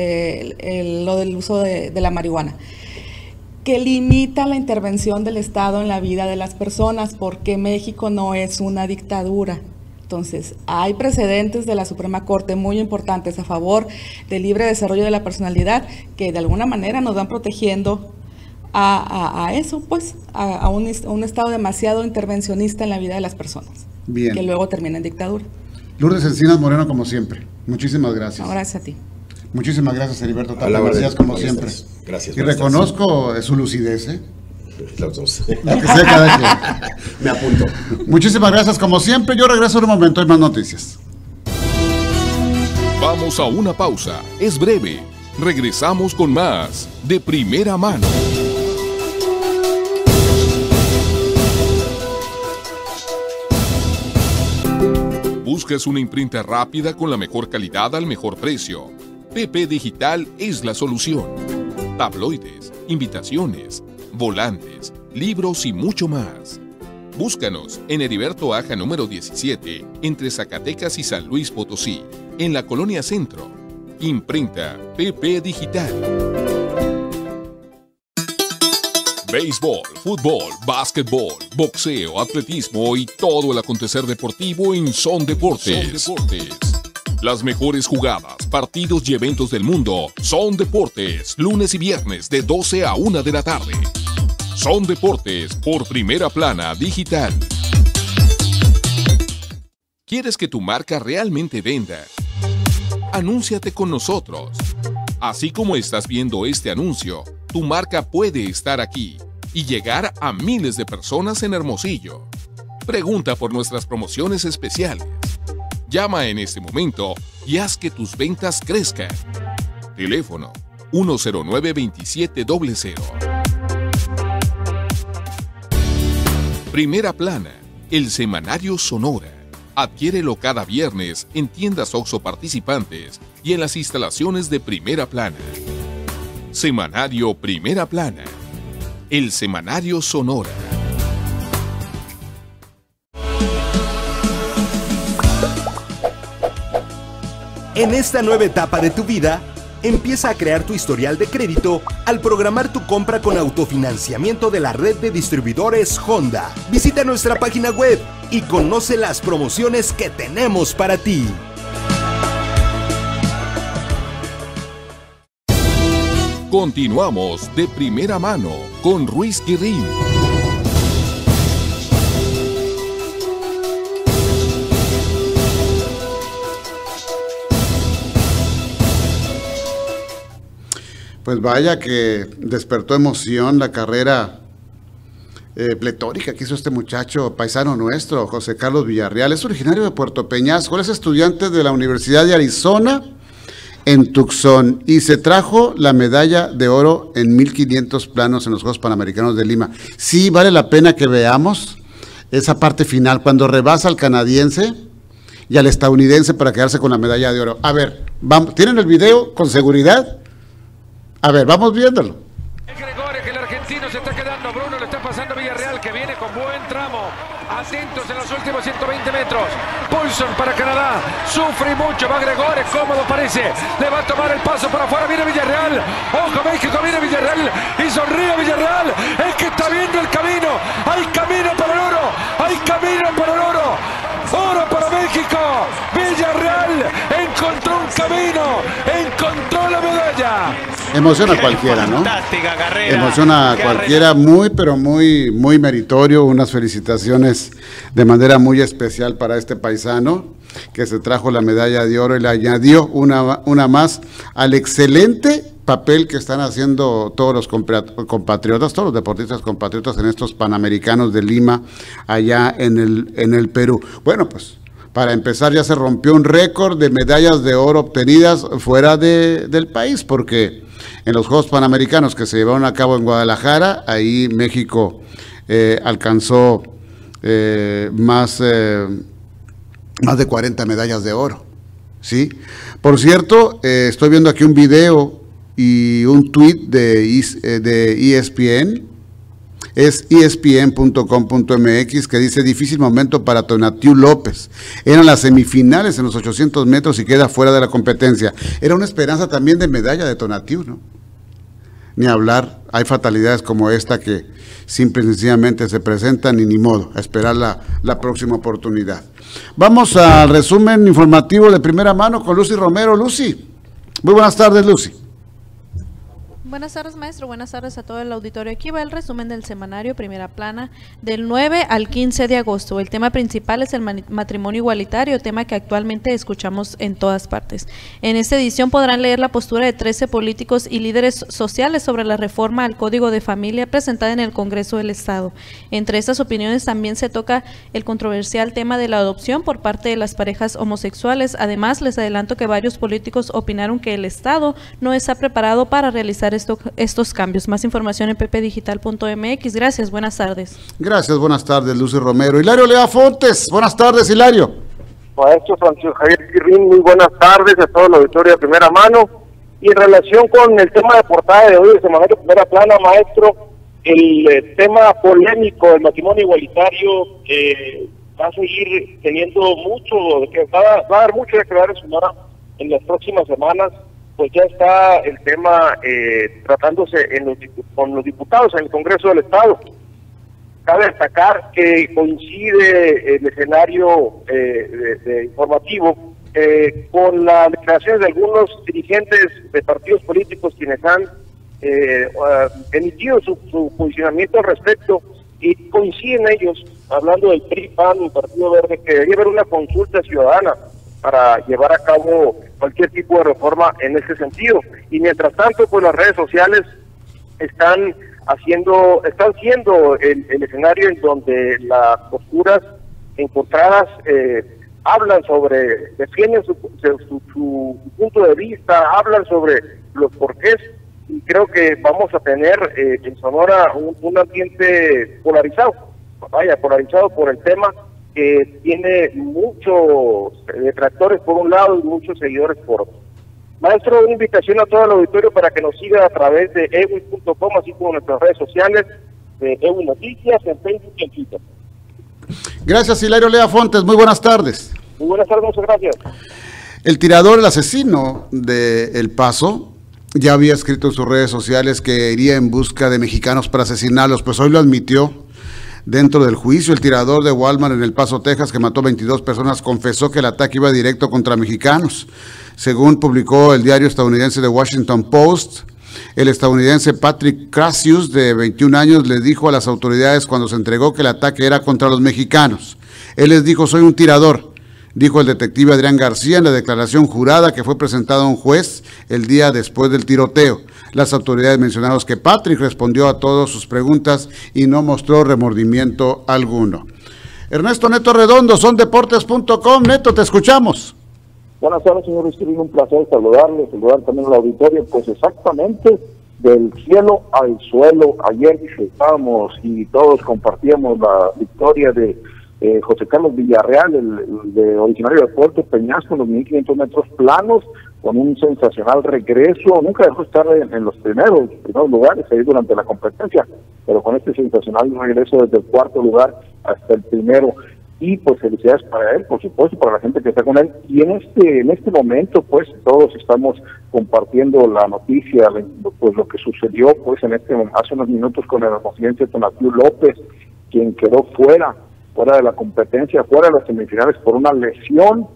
lo del uso de la marihuana, que limita la intervención del Estado en la vida de las personas, porque México no es una dictadura. Entonces, hay precedentes de la Suprema Corte muy importantes a favor del libre desarrollo de la personalidad que de alguna manera nos van protegiendo a eso, pues, a un estado demasiado intervencionista en la vida de las personas. Bien. Que luego termina en dictadura. Lourdes Encinas Moreno, como siempre. Muchísimas gracias. No, gracias a ti. Muchísimas gracias, Heriberto Tapia Macías, como siempre. Gracias. Y reconozco su lucidez, ¿eh? Los dos. Lo que sea cada quien. Me apunto. Muchísimas gracias, como siempre. Yo regreso en un momento, hay más noticias. Vamos a una pausa. Es breve. Regresamos con más de Primera Mano. ¿Buscas una imprenta rápida con la mejor calidad al mejor precio? PP Digital es la solución. Tabloides, invitaciones, volantes, libros y mucho más. Búscanos en Heriberto Aja número 17, entre Zacatecas y San Luis Potosí, en la Colonia Centro. Imprenta PP Digital. Béisbol, fútbol, básquetbol, boxeo, atletismo y todo el acontecer deportivo en Son Deportes. Las mejores jugadas, partidos y eventos del mundo. Son Deportes, lunes y viernes de 12 a 1 de la tarde. Son Deportes por Primera Plana Digital. ¿Quieres que tu marca realmente venda? Anúnciate con nosotros. Así como estás viendo este anuncio, tu marca puede estar aquí y llegar a miles de personas en Hermosillo. Pregunta por nuestras promociones especiales. Llama en este momento y haz que tus ventas crezcan. Teléfono 109-2700. Primera Plana, el semanario Sonora. Adquiérelo cada viernes en tiendas OXXO participantes y en las instalaciones de Primera Plana. Semanario Primera Plana, el semanario Sonora. En esta nueva etapa de tu vida, empieza a crear tu historial de crédito al programar tu compra con autofinanciamiento de la red de distribuidores Honda. Visita nuestra página web y conoce las promociones que tenemos para ti. Continuamos de Primera Mano con Ruiz Guirrín. Pues vaya que despertó emoción la carrera pletórica que hizo este muchacho paisano nuestro, José Carlos Villarreal. Es originario de Puerto Peñasco, es estudiante de la Universidad de Arizona en Tucson y se trajo la medalla de oro en 1500 planos en los Juegos Panamericanos de Lima. Sí, vale la pena que veamos esa parte final, cuando rebasa al canadiense y al estadounidense para quedarse con la medalla de oro. A ver, vamos, ¿tienen el video con seguridad? A ver, vamos viéndolo. Gregorio, que el argentino se está quedando. Bruno le está pasando a Villarreal, que viene con buen tramo. Atentos en los últimos 120 metros. Poulsen para Canadá. Sufre mucho. Va Gregorio, cómodo parece. Le va a tomar el paso para afuera. Viene Villarreal. Ojo, México, viene Villarreal. Y sonríe Villarreal. Es que está viendo el camino. Hay camino para el oro. Hay camino para el oro. Oro para México. Villarreal encontró un camino. Encontró la medalla. Emociona a cualquiera, ¿no? Emociona a cualquiera, muy, pero muy meritorio. Unas felicitaciones de manera muy especial para este paisano que se trajo la medalla de oro y le añadió una más al excelente papel que están haciendo todos los compatriotas, todos los deportistas compatriotas en estos Panamericanos de Lima, allá en el Perú. Bueno, pues para empezar ya se rompió un récord de medallas de oro obtenidas fuera del país, porque en los Juegos Panamericanos que se llevaron a cabo en Guadalajara, ahí México alcanzó más de 40 medallas de oro, ¿sí? Por cierto, estoy viendo aquí un video y un tweet de ESPN, es espn.com.mx, que dice: difícil momento para Tonatiuh López. Eran las semifinales en los 800 metros y queda fuera de la competencia. Era una esperanza también de medalla de Tonatiuh, ¿no? ni hablar. Hay fatalidades como esta que simple y sencillamente se presentan y ni modo, a esperar la próxima oportunidad. Vamos al resumen informativo de primera mano con Lucy Romero. Lucy, muy buenas tardes, Lucy. Buenas tardes, maestro. Buenas tardes a todo el auditorio. Aquí va el resumen del semanario Primera Plana del 9 al 15 de agosto. El tema principal es el matrimonio igualitario, tema que actualmente escuchamos en todas partes. En esta edición podrán leer la postura de 13 políticos y líderes sociales sobre la reforma al Código de Familia presentada en el Congreso del Estado. Entre estas opiniones también se toca el controversial tema de la adopción por parte de las parejas homosexuales. Además, les adelanto que varios políticos opinaron que el Estado no está preparado para realizar estos cambios. Más información en ppdigital.mx. Gracias, buenas tardes. Gracias, buenas tardes, Lucy Romero. Hilario Lea Fontes, buenas tardes, Hilario. Maestro Francisco Javier Quirrín, muy buenas tardes a todo el auditorio de primera mano. Y en relación con el tema de portada de hoy del semanario Primera Plana, maestro, el tema polémico del matrimonio igualitario va a seguir teniendo mucho, va a dar mucho de crear en Sonora en las próximas semanas. Pues ya está el tema tratándose con los diputados en el Congreso del Estado. Cabe destacar que coincide el escenario informativo con las declaraciones de algunos dirigentes de partidos políticos quienes han emitido su posicionamiento al respecto, y coinciden ellos, hablando del PRI, PAN y Partido Verde, que debería haber una consulta ciudadana para llevar a cabo cualquier tipo de reforma en ese sentido. Y mientras tanto, pues las redes sociales están siendo el escenario en donde las posturas encontradas defienden su punto de vista, hablan sobre los porqués, y creo que vamos a tener en Sonora un ambiente polarizado por el tema, que tiene muchos detractores por un lado y muchos seguidores por otro. Maestro, una invitación a todo el auditorio para que nos siga a través de ewin.com, así como nuestras redes sociales de Ewin Noticias, en Facebook y en Twitter. Gracias, Hilario Lea Fontes, muy buenas tardes. Muy buenas tardes, muchas gracias. El tirador, el asesino de El Paso, ya había escrito en sus redes sociales que iría en busca de mexicanos para asesinarlos, pues hoy lo admitió. Dentro del juicio, el tirador de Walmart en El Paso, Texas, que mató 22 personas, confesó que el ataque iba directo contra mexicanos. Según publicó el diario estadounidense The Washington Post, el estadounidense Patrick Crasius, de 21 años, le dijo a las autoridades cuando se entregó que el ataque era contra los mexicanos. Él les dijo: soy un tirador, dijo el detective Adrián García en la declaración jurada que fue presentada a un juez el día después del tiroteo. Las autoridades mencionaron que Patrick respondió a todas sus preguntas y no mostró remordimiento alguno. Ernesto Neto Redondo, sondeportes.com. Neto, te escuchamos. Buenas tardes, señor Esquilín, un placer saludar también al auditorio. Pues exactamente, del cielo al suelo. Ayer disfrutábamos y todos compartíamos la victoria de José Carlos Villarreal, el originario de Puerto Peñasco, los 1500 metros planos, con un sensacional regreso. Nunca dejó estar en los primeros lugares ahí durante la competencia, pero con este sensacional regreso desde el cuarto lugar hasta el primero. Y pues felicidades para él, por supuesto, para la gente que está con él. Y en este momento, pues todos estamos compartiendo la noticia, pues lo que sucedió pues hace unos minutos con el hermosillense Tonatiu López, quien quedó fuera de la competencia, fuera de las semifinales por una lesión.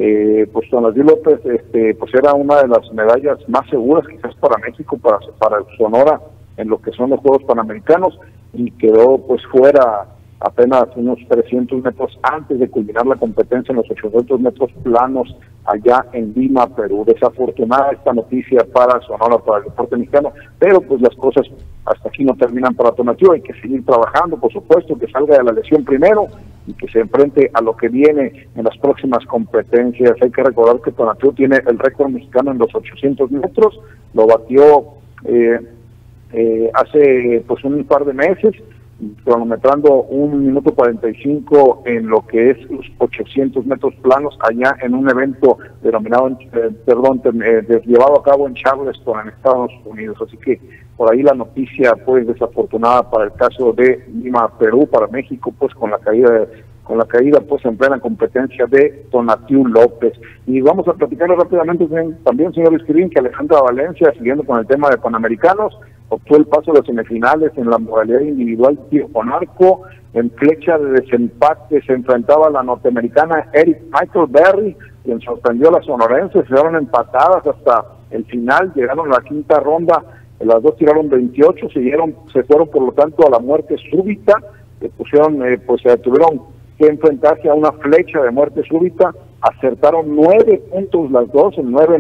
Pues Tonatiu López pues era una de las medallas más seguras quizás para México, para Sonora, en lo que son los Juegos Panamericanos, y quedó pues fuera apenas unos 300 metros antes de culminar la competencia en los 800 metros planos allá en Lima, Perú. Desafortunada esta noticia para Sonora, para el deporte mexicano, pero pues las cosas hasta aquí no terminan para Tonatiu. Hay que seguir trabajando, por supuesto, que salga de la lesión primero y que se enfrente a lo que viene en las próximas competencias. Hay que recordar que Tonatiu tiene el récord mexicano en los 800 metros, lo batió hace pues un par de meses, cronometrando 1 minuto 45 en lo que es los 800 metros planos allá en un evento denominado, llevado a cabo en Charleston, en Estados Unidos. Así que por ahí la noticia pues desafortunada para el caso de Lima, Perú, para México, pues con la caída con la caída pues en plena competencia de Tonatiu López. Y vamos a platicar rápidamente también, señor Esquirín, que Alejandra Valencia, siguiendo con el tema de Panamericanos, obtuvo el paso de las semifinales en la modalidad individual tiro con arco. En flecha de desempate se enfrentaba a la norteamericana Eric Michael Berry, quien sorprendió a las sonorenses. Se quedaron empatadas hasta el final, llegaron a la quinta ronda, las dos tiraron 28, se fueron por lo tanto a la muerte súbita, tuvieron que enfrentarse a una flecha de muerte súbita, acertaron 9 puntos las dos, 9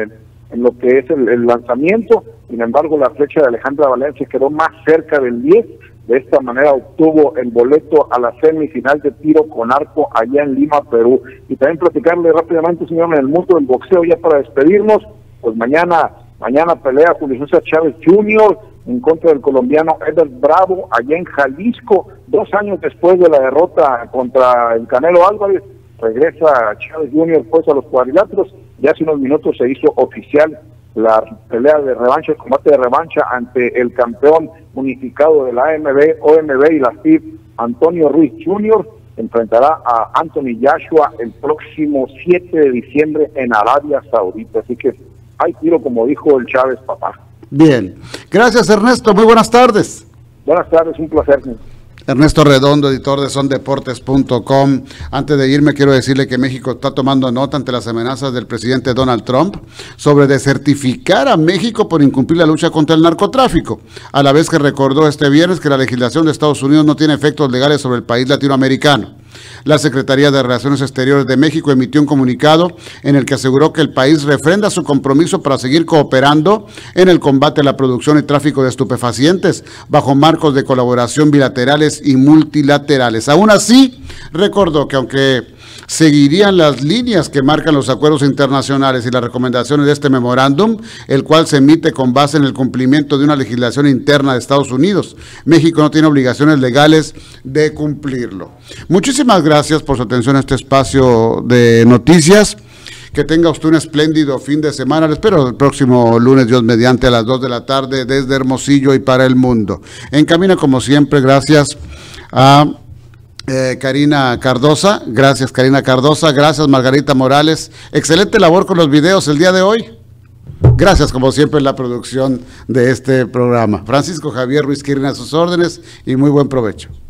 en lo que es el lanzamiento. Sin embargo, la flecha de Alejandra Valencia quedó más cerca del 10, de esta manera obtuvo el boleto a la semifinal de tiro con arco allá en Lima, Perú. Y también platicarle rápidamente, señor, en el mundo del boxeo, ya para despedirnos, pues mañana pelea Julio César Chávez Jr. en contra del colombiano Eder Bravo, allá en Jalisco, 2 años después de la derrota contra el Canelo Álvarez. Regresa Chávez Jr. pues a los cuadriláteros. Ya hace unos minutos se hizo oficial la pelea de revancha, el combate de revancha ante el campeón unificado de la AMB, OMB y la FIB, Antonio Ruiz Jr., enfrentará a Anthony Joshua el próximo 7 de diciembre en Arabia Saudita. Así que hay tiro, como dijo el Chávez, papá. Bien. Gracias, Ernesto. Muy buenas tardes. Buenas tardes, un placer. Ernesto Redondo, editor de sondeportes.com. Antes de irme, quiero decirle que México está tomando nota ante las amenazas del presidente Donald Trump sobre desertificar a México por incumplir la lucha contra el narcotráfico, a la vez que recordó este viernes que la legislación de Estados Unidos no tiene efectos legales sobre el país latinoamericano. La Secretaría de Relaciones Exteriores de México emitió un comunicado en el que aseguró que el país refrenda su compromiso para seguir cooperando en el combate a la producción y tráfico de estupefacientes bajo marcos de colaboración bilaterales y multilaterales. Aún así, recordó que aunque seguirían las líneas que marcan los acuerdos internacionales y las recomendaciones de este memorándum, el cual se emite con base en el cumplimiento de una legislación interna de Estados Unidos, México no tiene obligaciones legales de cumplirlo. Muchísimas gracias por su atención a este espacio de noticias. Que tenga usted un espléndido fin de semana. Le espero el próximo lunes, Dios mediante, a las 2 de la tarde desde Hermosillo y para el mundo. En camino, como siempre, gracias a Karina Cardosa. Gracias, Karina Cardosa. Gracias, Margarita Morales. Excelente labor con los videos el día de hoy. Gracias, como siempre, en la producción de este programa. Francisco Javier Ruiz Quirina a sus órdenes y muy buen provecho.